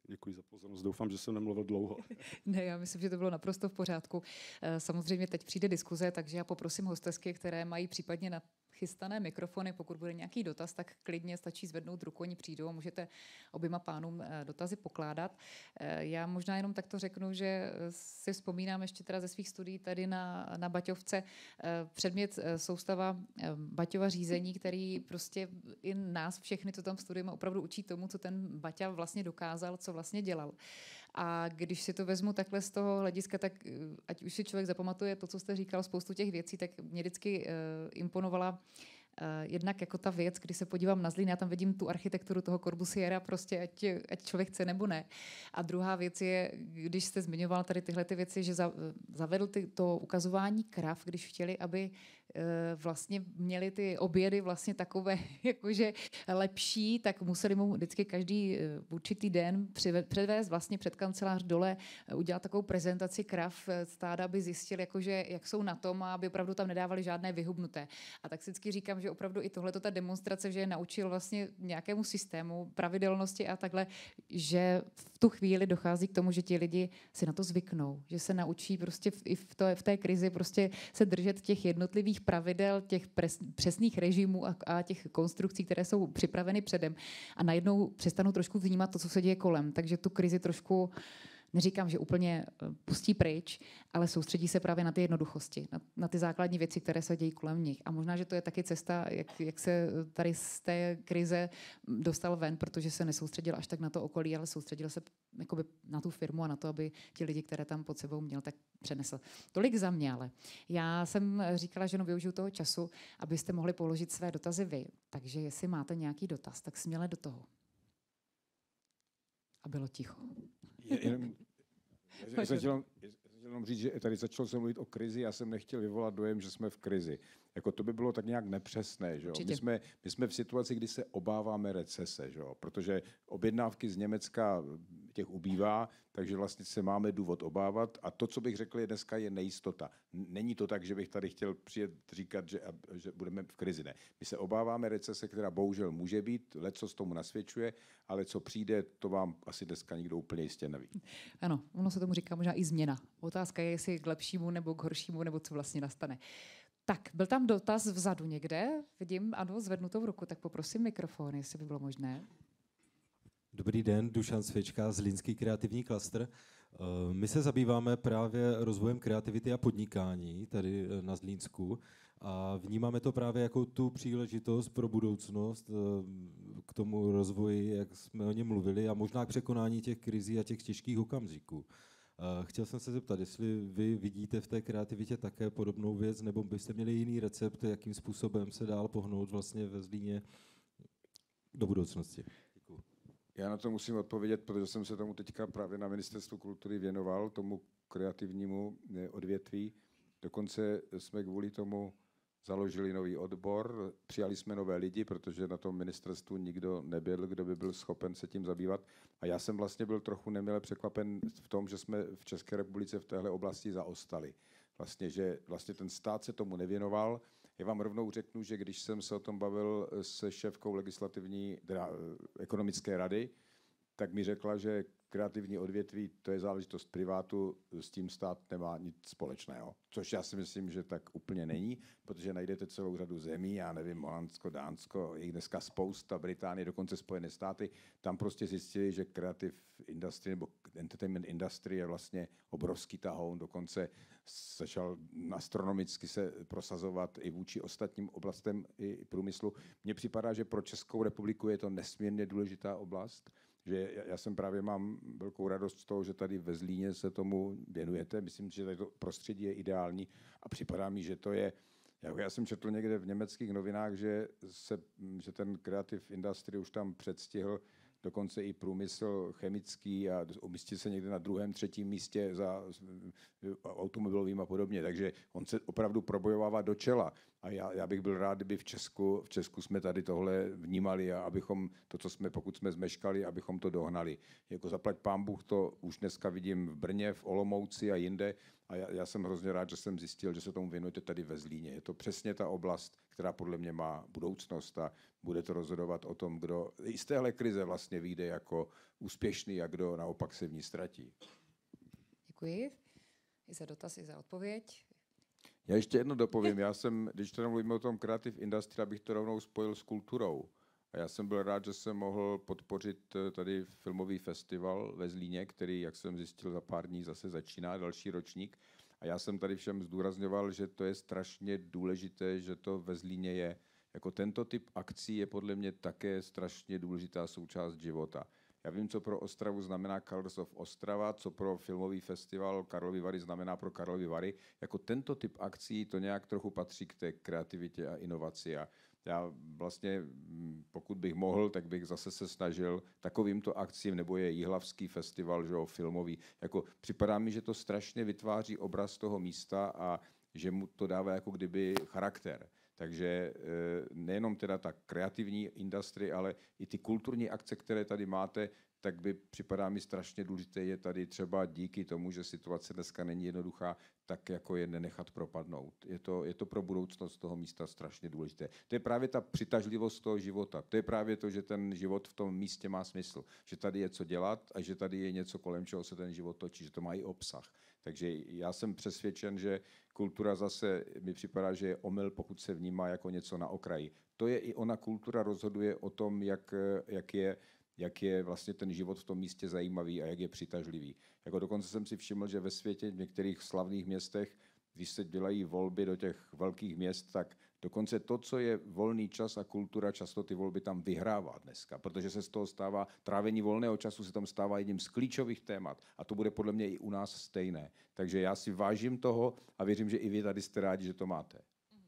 Děkuji za pozornost. Doufám, že jsem nemluvil dlouho. Ne, já myslím, že to bylo naprosto v pořádku. Samozřejmě teď přijde diskuze, takže já poprosím hostesky, které mají případně na chystané mikrofony, pokud bude nějaký dotaz, tak klidně stačí zvednout ruku, oni přijdou a můžete oběma pánům dotazy pokládat. Já možná jenom takto řeknu, že si vzpomínám ještě teda ze svých studií tady na, na Baťovce předmět soustava Baťova řízení, který prostě i nás všechny, co tam studujeme, opravdu učí tomu, co ten Baťa vlastně dokázal, co vlastně dělal. A když si to vezmu takhle z toho hlediska, tak ať už si člověk zapamatuje to, co jste říkal, spoustu těch věcí, tak mě vždycky uh, imponovala uh, jednak jako ta věc, když se podívám na Zlín, já tam vidím tu architekturu toho Corbusiera, prostě ať, ať člověk chce nebo ne. A druhá věc je, když jste zmiňoval tady tyhle ty věci, že za, zavedl ty, to ukazování krav, když chtěli, aby vlastně měli ty obědy vlastně takové jakože lepší, tak museli mu vždycky každý určitý den předvést vlastně před kancelář dole, udělat takovou prezentaci krav stáda, aby zjistil, jakože, jak jsou na tom a aby opravdu tam nedávali žádné vyhubnuté. A tak si vždycky říkám, že opravdu i tohleto ta demonstrace, že je naučil vlastně nějakému systému, pravidelnosti a takhle, že v tu chvíli dochází k tomu, že ti lidi si na to zvyknou, že se naučí prostě v, i v, to, v té krizi prostě se držet těch jednotlivých pravidel, těch pres, přesných režimů a, a těch konstrukcí, které jsou připraveny předem. A najednou přestanou trošku vnímat to, co se děje kolem. Takže tu krizi trošku, neříkám, že úplně pustí pryč, ale soustředí se právě na ty jednoduchosti, na, na ty základní věci, které se dějí kolem nich. A možná, že to je taky cesta, jak, jak se tady z té krize dostal ven, protože se nesoustředil až tak na to okolí, ale soustředil se jakoby na tu firmu a na to, aby ti lidi, které tam pod sebou měl, tak přenesl. Tolik za mě, ale já jsem říkala, že no, využiju toho času, abyste mohli položit své dotazy vy. Takže jestli máte nějaký dotaz, tak směle do toho. A bylo ticho. Jenom, já jsem chtěl jenom říct, že tady začal jsem mluvit o krizi, já jsem nechtěl vyvolat dojem, že jsme v krizi. Jako to by bylo tak nějak nepřesné. Že? My, jsme, my jsme v situaci, kdy se obáváme recese, že? Protože objednávky z Německa těch ubývá, takže vlastně se máme důvod obávat. A to, co bych řekl, je dneska je nejistota. Není to tak, že bych tady chtěl přijet říkat, že, že budeme v krizi. Ne. My se obáváme recese, která bohužel může být, leco z tomu nasvědčuje, ale co přijde, to vám asi dneska nikdo úplně jistě neví. Ano, ono se tomu říká možná i změna. Otázka je, jestli k lepšímu nebo k horšímu, nebo co vlastně nastane. Tak, byl tam dotaz vzadu někde? Vidím, ano, zvednutou ruku, tak poprosím mikrofon, jestli by bylo možné. Dobrý den, Dušan Svěčka, Zlínský kreativní klastr. My se zabýváme právě rozvojem kreativity a podnikání tady na Zlínsku a vnímáme to právě jako tu příležitost pro budoucnost k tomu rozvoji, jak jsme o něm mluvili, a možná k překonání těch krizí a těch těžkých okamžiků. Chtěl jsem se zeptat, jestli vy vidíte v té kreativitě také podobnou věc, nebo byste měli jiný recept, jakým způsobem se dál pohnout vlastně ve Zlíně do budoucnosti. Děkuju. Já na to musím odpovědět, protože jsem se tomu teďka právě na Ministerstvu kultury věnoval, tomu kreativnímu odvětví. Dokonce jsme kvůli tomu založili nový odbor, přijali jsme nové lidi, protože na tom ministerstvu nikdo nebyl, kdo by byl schopen se tím zabývat. A já jsem vlastně byl trochu nemile překvapen v tom, že jsme v České republice v téhle oblasti zaostali. Vlastně, že vlastně ten stát se tomu nevěnoval. Já vám rovnou řeknu, že když jsem se o tom bavil se šéfkou legislativní teda, ekonomické rady, tak mi řekla, že kreativní odvětví, to je záležitost privátu, s tím stát nemá nic společného. Což já si myslím, že tak úplně není, protože najdete celou řadu zemí, já nevím, Holandsko, Dánsko, je dneska spousta, Británie, dokonce Spojené státy, tam prostě zjistili, že creative industry nebo entertainment industry je vlastně obrovský tahoun, dokonce začal astronomicky se prosazovat i vůči ostatním oblastem i průmyslu. Mně připadá, že pro Českou republiku je to nesmírně důležitá oblast, že já jsem právě mám velkou radost z toho, že tady ve Zlíně se tomu věnujete. Myslím, že tady to prostředí je ideální a připadá mi, že to je, já jsem četl někde v německých novinách, že, se, že ten creative industry už tam předstihl dokonce i průmysl chemický a umístil se někde na druhém, třetím místě za automobilovým a podobně. Takže on se opravdu probojovává do čela. A já, já bych byl rád, kdyby v Česku, v Česku jsme tady tohle vnímali a abychom to, co jsme, pokud jsme zmeškali, abychom to dohnali. Jako zaplať pán Bůh, to už dneska vidím v Brně, v Olomouci a jinde. A já, já jsem hrozně rád, že jsem zjistil, že se tomu věnujete tady ve Zlíně. Je to přesně ta oblast, která podle mě má budoucnost a bude to rozhodovat o tom, kdo i z téhle krize vlastně vyjde jako úspěšný a kdo naopak se v ní ztratí. Děkuji i za dotaz, i za odpověď. Já ještě jedno dopovím. Já jsem, když tady mluvíme o tom creative industry, abych to rovnou spojil s kulturou. A já jsem byl rád, že jsem mohl podpořit tady filmový festival ve Zlíně, který, jak jsem zjistil, za pár dní zase začíná, další ročník. A já jsem tady všem zdůrazňoval, že to je strašně důležité, že to ve Zlíně je. Jako tento typ akcí je podle mě také strašně důležitá součást života. Já vím, co pro Ostravu znamená Colors of Ostrava, co pro filmový festival Karlovy Vary znamená pro Karlovy Vary. Jako tento typ akcí to nějak trochu patří k té kreativitě a inovaci. A já vlastně, pokud bych mohl, tak bych zase se snažil takovýmto akcím, nebo je Jihlavský festival, že jo, filmový. Jako připadá mi, že to strašně vytváří obraz toho místa a že mu to dává jako kdyby charakter. Takže nejenom teda ta kreativní industrie, ale i ty kulturní akce, které tady máte, tak by připadá mi strašně důležité je tady třeba díky tomu, že situace dneska není jednoduchá, tak jako je nenechat propadnout. Je to, je to pro budoucnost toho místa strašně důležité. To je právě ta přitažlivost toho života. To je právě to, že ten život v tom místě má smysl. Že tady je co dělat a že tady je něco, kolem čeho se ten život točí, že to má i obsah. Takže já jsem přesvědčen, že kultura zase mi připadá, že je omyl, pokud se vnímá jako něco na okraji. To je i ona kultura rozhoduje o tom, jak, jak je jak je vlastně ten život v tom místě zajímavý a jak je přitažlivý. Jako dokonce jsem si všiml, že ve světě v některých slavných městech, když se dělají volby do těch velkých měst, tak dokonce to, co je volný čas a kultura, často ty volby tam vyhrává dneska, protože se z toho stává, trávení volného času se tam stává jedním z klíčových témat a to bude podle mě i u nás stejné. Takže já si vážím toho a věřím, že i vy tady jste rádi, že to máte.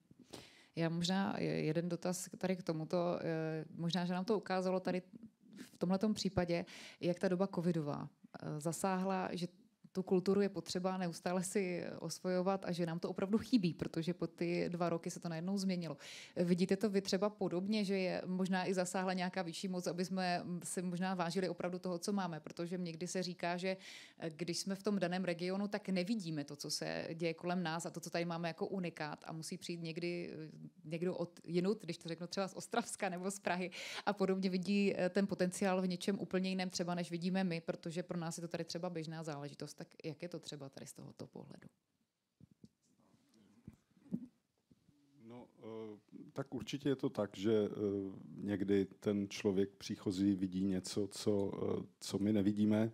Já možná jeden dotaz tady k tomuto, možná, že nám to ukázalo tady v tomhletom případě, jak ta doba covidová zasáhla, že tu kulturu je potřeba neustále si osvojovat a že nám to opravdu chybí, protože po ty dva roky se to najednou změnilo. Vidíte to vy třeba podobně, že je možná i zasáhla nějaká vyšší moc, aby jsme si možná vážili opravdu toho, co máme, protože někdy se říká, že když jsme v tom daném regionu, tak nevidíme to, co se děje kolem nás a to, co tady máme jako unikát a musí přijít někdy někdo od jinut, když to řeknu třeba z Ostravska nebo z Prahy a podobně vidí ten potenciál v něčem úplně jiném třeba, než vidíme my, protože pro nás je to tady třeba běžná záležitost. Tak jak je to třeba tady z tohoto pohledu? No, tak určitě je to tak, že někdy ten člověk příchozí vidí něco, co, co my nevidíme.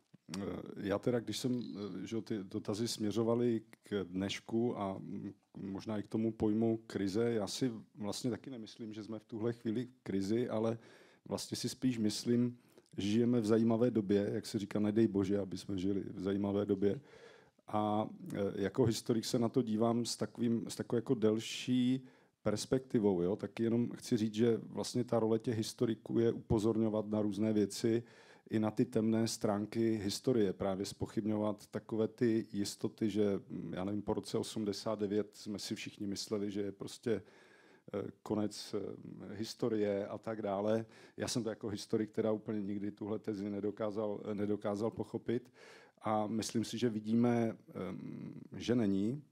Já teda, když jsem, že ty dotazy směřovaly k dnešku a možná i k tomu pojmu krize, já si vlastně taky nemyslím, že jsme v tuhle chvíli v krizi, ale vlastně si spíš myslím, žijeme v zajímavé době, jak se říká, nedej bože, aby jsme žili v zajímavé době. A jako historik se na to dívám s, takovým, s takovou jako delší perspektivou. Jo? Tak jenom chci říct, že vlastně ta role těch historiků je upozorňovat na různé věci, i na ty temné stránky historie, právě zpochybňovat takové ty jistoty, že já nevím, po roce osmdesát devět jsme si všichni mysleli, že je prostě konec historie a tak dále. Já jsem to jako historik, která úplně nikdy tuhle tezi nedokázal, nedokázal pochopit a myslím si, že vidíme, že není.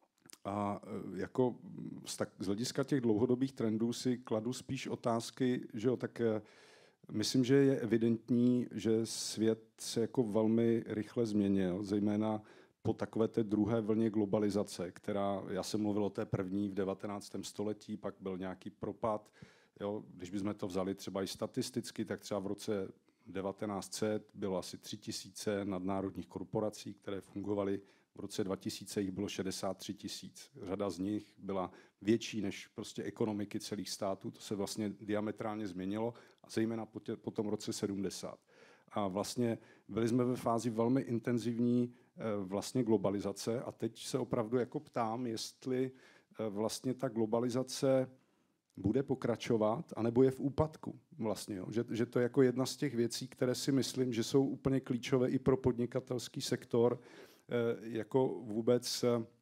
A jako z, tak, z hlediska těch dlouhodobých trendů si kladu spíš otázky, že jo, tak myslím, že je evidentní, že svět se jako velmi rychle změnil, zejména po takové té druhé vlně globalizace, která, já jsem mluvil o té první v devatenáctém století, pak byl nějaký propad. Jo, když bychom to vzali třeba i statisticky, tak třeba v roce devatenáct set bylo asi tři tisíce nadnárodních korporací, které fungovaly. V roce dva tisíce jich bylo šedesát tři tisíc. Řada z nich byla větší než prostě ekonomiky celých států. To se vlastně diametrálně změnilo, a zejména po, tě, po tom roce sedmdesát. A vlastně byli jsme ve fázi velmi intenzivní vlastně globalizace a teď se opravdu jako ptám, jestli vlastně ta globalizace bude pokračovat, anebo je v úpadku vlastně. Jo. Že, že to je jako jedna z těch věcí, které si myslím, že jsou úplně klíčové i pro podnikatelský sektor, jako vůbec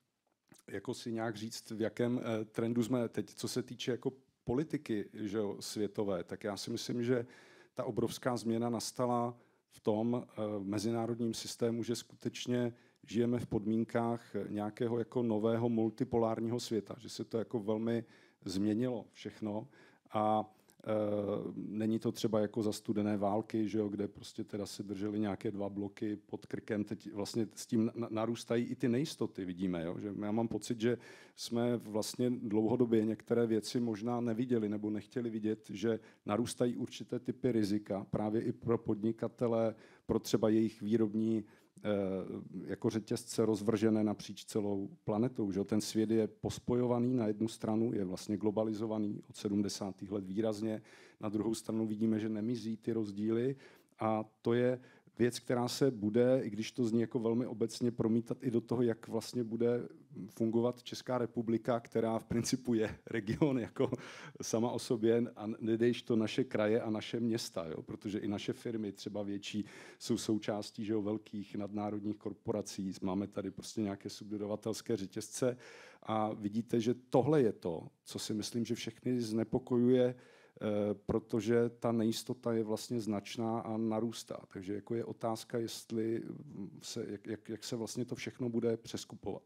jako si nějak říct, v jakém trendu jsme teď, co se týče jako politiky, že jo, světové, tak já si myslím, že ta obrovská změna nastala v tom v mezinárodním systému, že skutečně žijeme v podmínkách nějakého jako nového multipolárního světa, že se to jako velmi změnilo všechno a Uh, není to třeba jako za studené války, že jo, kde prostě teda se drželi nějaké dva bloky pod krkem, teď vlastně s tím na- narůstají i ty nejistoty, vidíme, jo? Že já mám pocit, že jsme vlastně dlouhodobě některé věci možná neviděli nebo nechtěli vidět, že narůstají určité typy rizika právě i pro podnikatele, pro třeba jejich výrobní jako řetězce rozvržené napříč celou planetou. Že? Ten svět je pospojovaný na jednu stranu, je vlastně globalizovaný od sedmdesátých let výrazně, na druhou stranu vidíme, že nemizí ty rozdíly a to je věc, která se bude, i když to zní jako velmi obecně, promítat i do toho, jak vlastně bude fungovat Česká republika, která v principu je region jako sama o sobě a nedejš to naše kraje a naše města, jo? Protože i naše firmy, třeba větší, jsou součástí, že jo, velkých nadnárodních korporací. Máme tady prostě nějaké subdodavatelské řetězce a vidíte, že tohle je to, co si myslím, že všechny znepokojuje, protože ta nejistota je vlastně značná a narůstá. Takže jako je otázka, jestli se, jak, jak, jak se vlastně to všechno bude přeskupovat.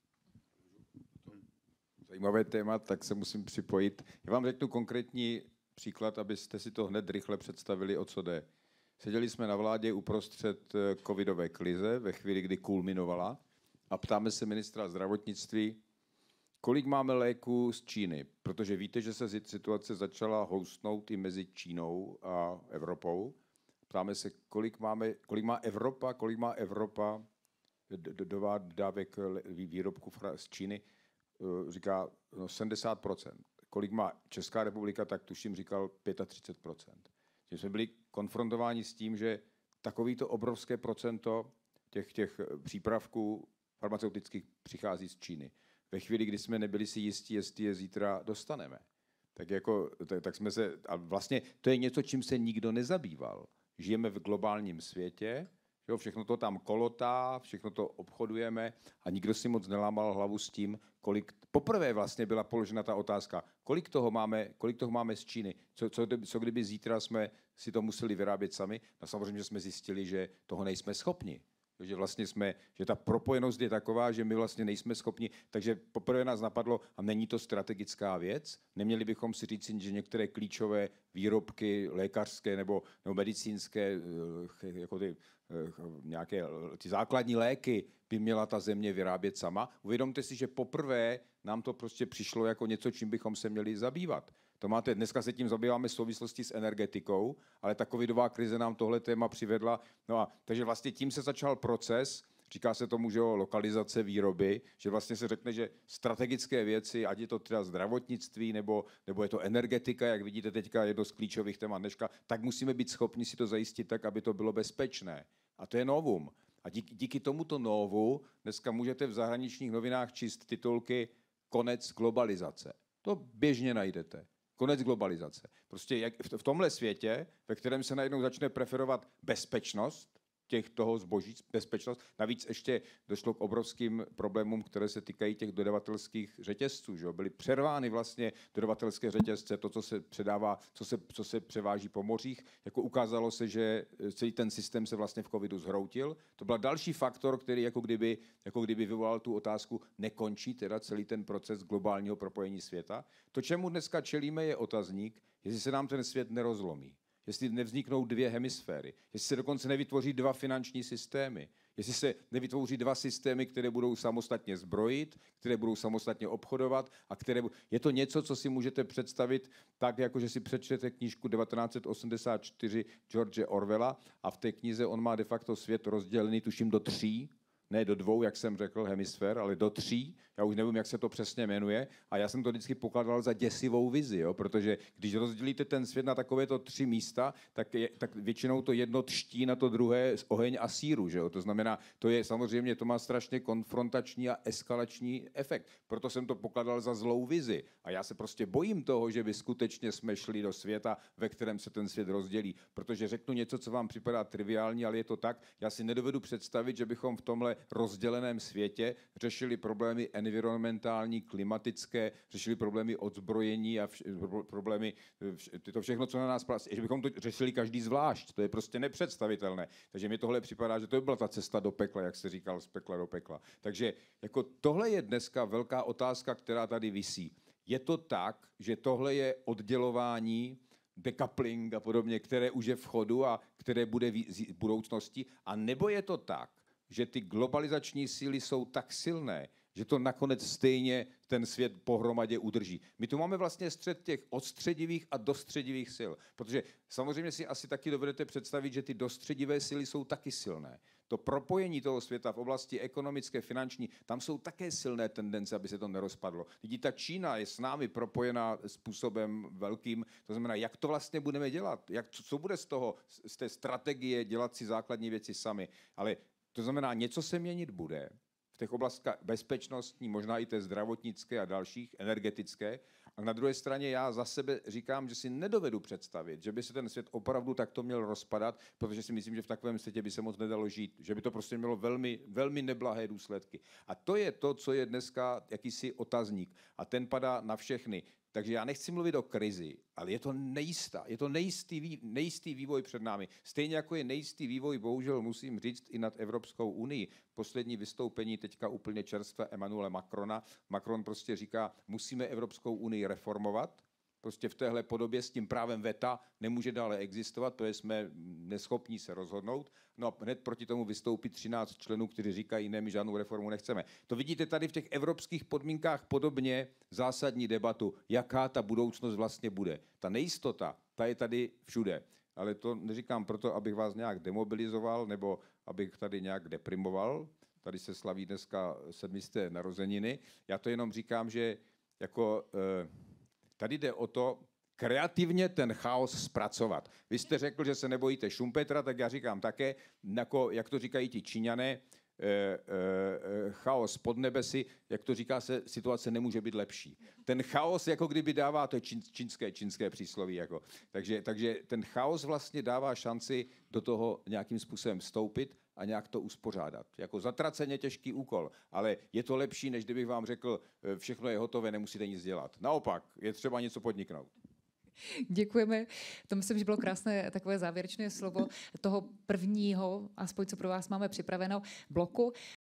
Zajímavé téma, tak se musím připojit. Já vám řeknu konkrétní příklad, abyste si to hned rychle představili, o co jde. Seděli jsme na vládě uprostřed covidové krize, ve chvíli, kdy kulminovala, a ptáme se ministra zdravotnictví, kolik máme léků z Číny, protože víte, že se situace začala houstnout i mezi Čínou a Evropou. Ptáme se, kolik, máme, kolik má Evropa, kolik má Evropa dodávek výrobků z Číny. Říká no, sedmdesát procent. Kolik má Česká republika, tak tuším říkal třicet pět procent. Že jsme byli konfrontováni s tím, že takovýto obrovské procento těch, těch přípravků farmaceutických přichází z Číny. Ve chvíli, kdy jsme nebyli si jistí, jestli je zítra dostaneme. Tak, jako, tak, tak jsme se, a vlastně to je něco, čím se nikdo nezabýval. Žijeme v globálním světě, jo, všechno to tam kolotá, všechno to obchodujeme a nikdo si moc nelámal hlavu s tím, kolik, poprvé vlastně byla položena ta otázka, kolik toho máme, kolik toho máme z Číny, co, co, co kdyby zítra jsme si to museli vyrábět sami. No samozřejmě, že jsme zjistili, že toho nejsme schopni. Že vlastně jsme, že ta propojenost je taková, že my vlastně nejsme schopni, takže poprvé nás napadlo, a není to strategická věc, neměli bychom si říct, že některé klíčové výrobky lékařské nebo, nebo medicínské, jako ty, nějaké ty základní léky by měla ta země vyrábět sama. Uvědomte si, že poprvé nám to prostě přišlo jako něco, čím bychom se měli zabývat. To máte, dneska se tím zabýváme v souvislosti s energetikou, ale ta covidová krize nám tohle téma přivedla. No a takže vlastně tím se začal proces, říká se tomu, že o lokalizace výroby, že vlastně se řekne, že strategické věci, ať je to teda zdravotnictví, nebo, nebo je to energetika, jak vidíte teďka jedno z klíčových témat dneška, tak musíme být schopni si to zajistit tak, aby to bylo bezpečné. A to je novum. A díky, díky tomuto novu dneska můžete v zahraničních novinách číst titulky Konec globalizace. To běžně najdete. Konec globalizace. Prostě jak v tomhle světě, ve kterém se najednou začne preferovat bezpečnost těch toho zboží, bezpečnost, navíc ještě došlo k obrovským problémům, které se týkají těch dodavatelských řetězců. Že? Byly přervány vlastně dodavatelské řetězce, to, co se předává, co se, co se převáží po mořích. Jako ukázalo se, že celý ten systém se vlastně v covidu zhroutil. To byl další faktor, který jako kdyby, jako kdyby vyvolal tu otázku, nekončí teda celý ten proces globálního propojení světa. To, čemu dneska čelíme, je otazník, jestli se nám ten svět nerozlomí. Jestli nevzniknou dvě hemisféry, jestli se dokonce nevytvoří dva finanční systémy, jestli se nevytvoří dva systémy, které budou samostatně zbrojit, které budou samostatně obchodovat a které budou... Je to něco, co si můžete představit tak, jako že si přečtete knížku devatenáct set osmdesát čtyři George Orwella a v té knize on má de facto svět rozdělený, tuším, do tří, ne do dvou, jak jsem řekl, hemisfér, ale do tří. Já už nevím, jak se to přesně jmenuje. A já jsem to vždycky pokládal za děsivou vizi, jo? Protože když rozdělíte ten svět na takovéto tři místa, tak, je, tak většinou to jedno třtí na to druhé oheň a síru. Že jo? To znamená, to je samozřejmě, to má strašně konfrontační a eskalační efekt. Proto jsem to pokládal za zlou vizi. A já se prostě bojím toho, že by skutečně jsme šli do světa, ve kterém se ten svět rozdělí. Protože řeknu něco, co vám připadá triviální, ale je to tak. Já si nedovedu představit, že bychom v tomhle rozděleném světě řešili problémy environmentální, klimatické, řešili problémy odzbrojení a vš- problémy, vš- to všechno, co na nás pracuje, že bychom to řešili každý zvlášť. To je prostě nepředstavitelné. Takže mi tohle připadá, že to by byla ta cesta do pekla, jak se říkal, z pekla do pekla. Takže jako tohle je dneska velká otázka, která tady visí. je to tak, že tohle je oddělování, decoupling a podobně, které už je v chodu a které bude v budoucnosti, a nebo je to tak, že ty globalizační síly jsou tak silné, že to nakonec stejně ten svět pohromadě udrží. My tu máme vlastně střed těch odstředivých a dostředivých sil, protože samozřejmě si asi taky dovedete představit, že ty dostředivé síly jsou taky silné. To propojení toho světa v oblasti ekonomické, finanční, tam jsou také silné tendence, aby se to nerozpadlo. Vidíte, ta Čína je s námi propojená způsobem velkým, to znamená, jak to vlastně budeme dělat, jak, co, co bude z toho, z té strategie dělat si základní věci sami. Ale to znamená, něco se měnit bude v těch oblastech bezpečnostní, možná i té zdravotnické a dalších, energetické. A na druhé straně já za sebe říkám, že si nedovedu představit, že by se ten svět opravdu takto měl rozpadat, protože si myslím, že v takovém světě by se moc nedalo žít, že by to prostě mělo velmi, velmi neblahé důsledky. A to je to, co je dneska jakýsi otazník. A ten padá na všechny. Takže já nechci mluvit o krizi, ale je to nejistá, je to nejistý, nejistý vývoj před námi. Stejně jako je nejistý vývoj, bohužel musím říct, i nad Evropskou unii. Poslední vystoupení teďka úplně čerstvé Emmanuela Macrona. Macron prostě říká, musíme Evropskou unii reformovat. Prostě v téhle podobě s tím právem veta nemůže dále existovat, protože jsme neschopní se rozhodnout. No a hned proti tomu vystoupí třináct členů, kteří říkají, ne, my žádnou reformu nechceme. To vidíte tady v těch evropských podmínkách podobně zásadní debatu, jaká ta budoucnost vlastně bude. Ta nejistota, ta je tady všude. Ale to neříkám proto, abych vás nějak demobilizoval nebo abych tady nějak deprimoval. Tady se slaví dneska sedmisté narozeniny. Já to jenom říkám, že jako... Eh, Tady jde o to, kreativně ten chaos zpracovat. Vy jste řekl, že se nebojíte Schumpetra, tak já říkám také, jako, jak to říkají ti Číňané, e, e, chaos pod nebesy, jak to říká se, situace nemůže být lepší. Ten chaos, jako kdyby dává, to je čín, čínské, čínské přísloví, jako. Takže, takže ten chaos vlastně dává šanci do toho nějakým způsobem vstoupit a nějak to uspořádat. Jako zatraceně těžký úkol, ale je to lepší, než kdybych vám řekl, všechno je hotové, nemusíte nic dělat. Naopak, je třeba něco podniknout. Děkujeme. To myslím, že bylo krásné takové závěrečné slovo toho prvního, aspoň co pro vás máme připraveno, bloku.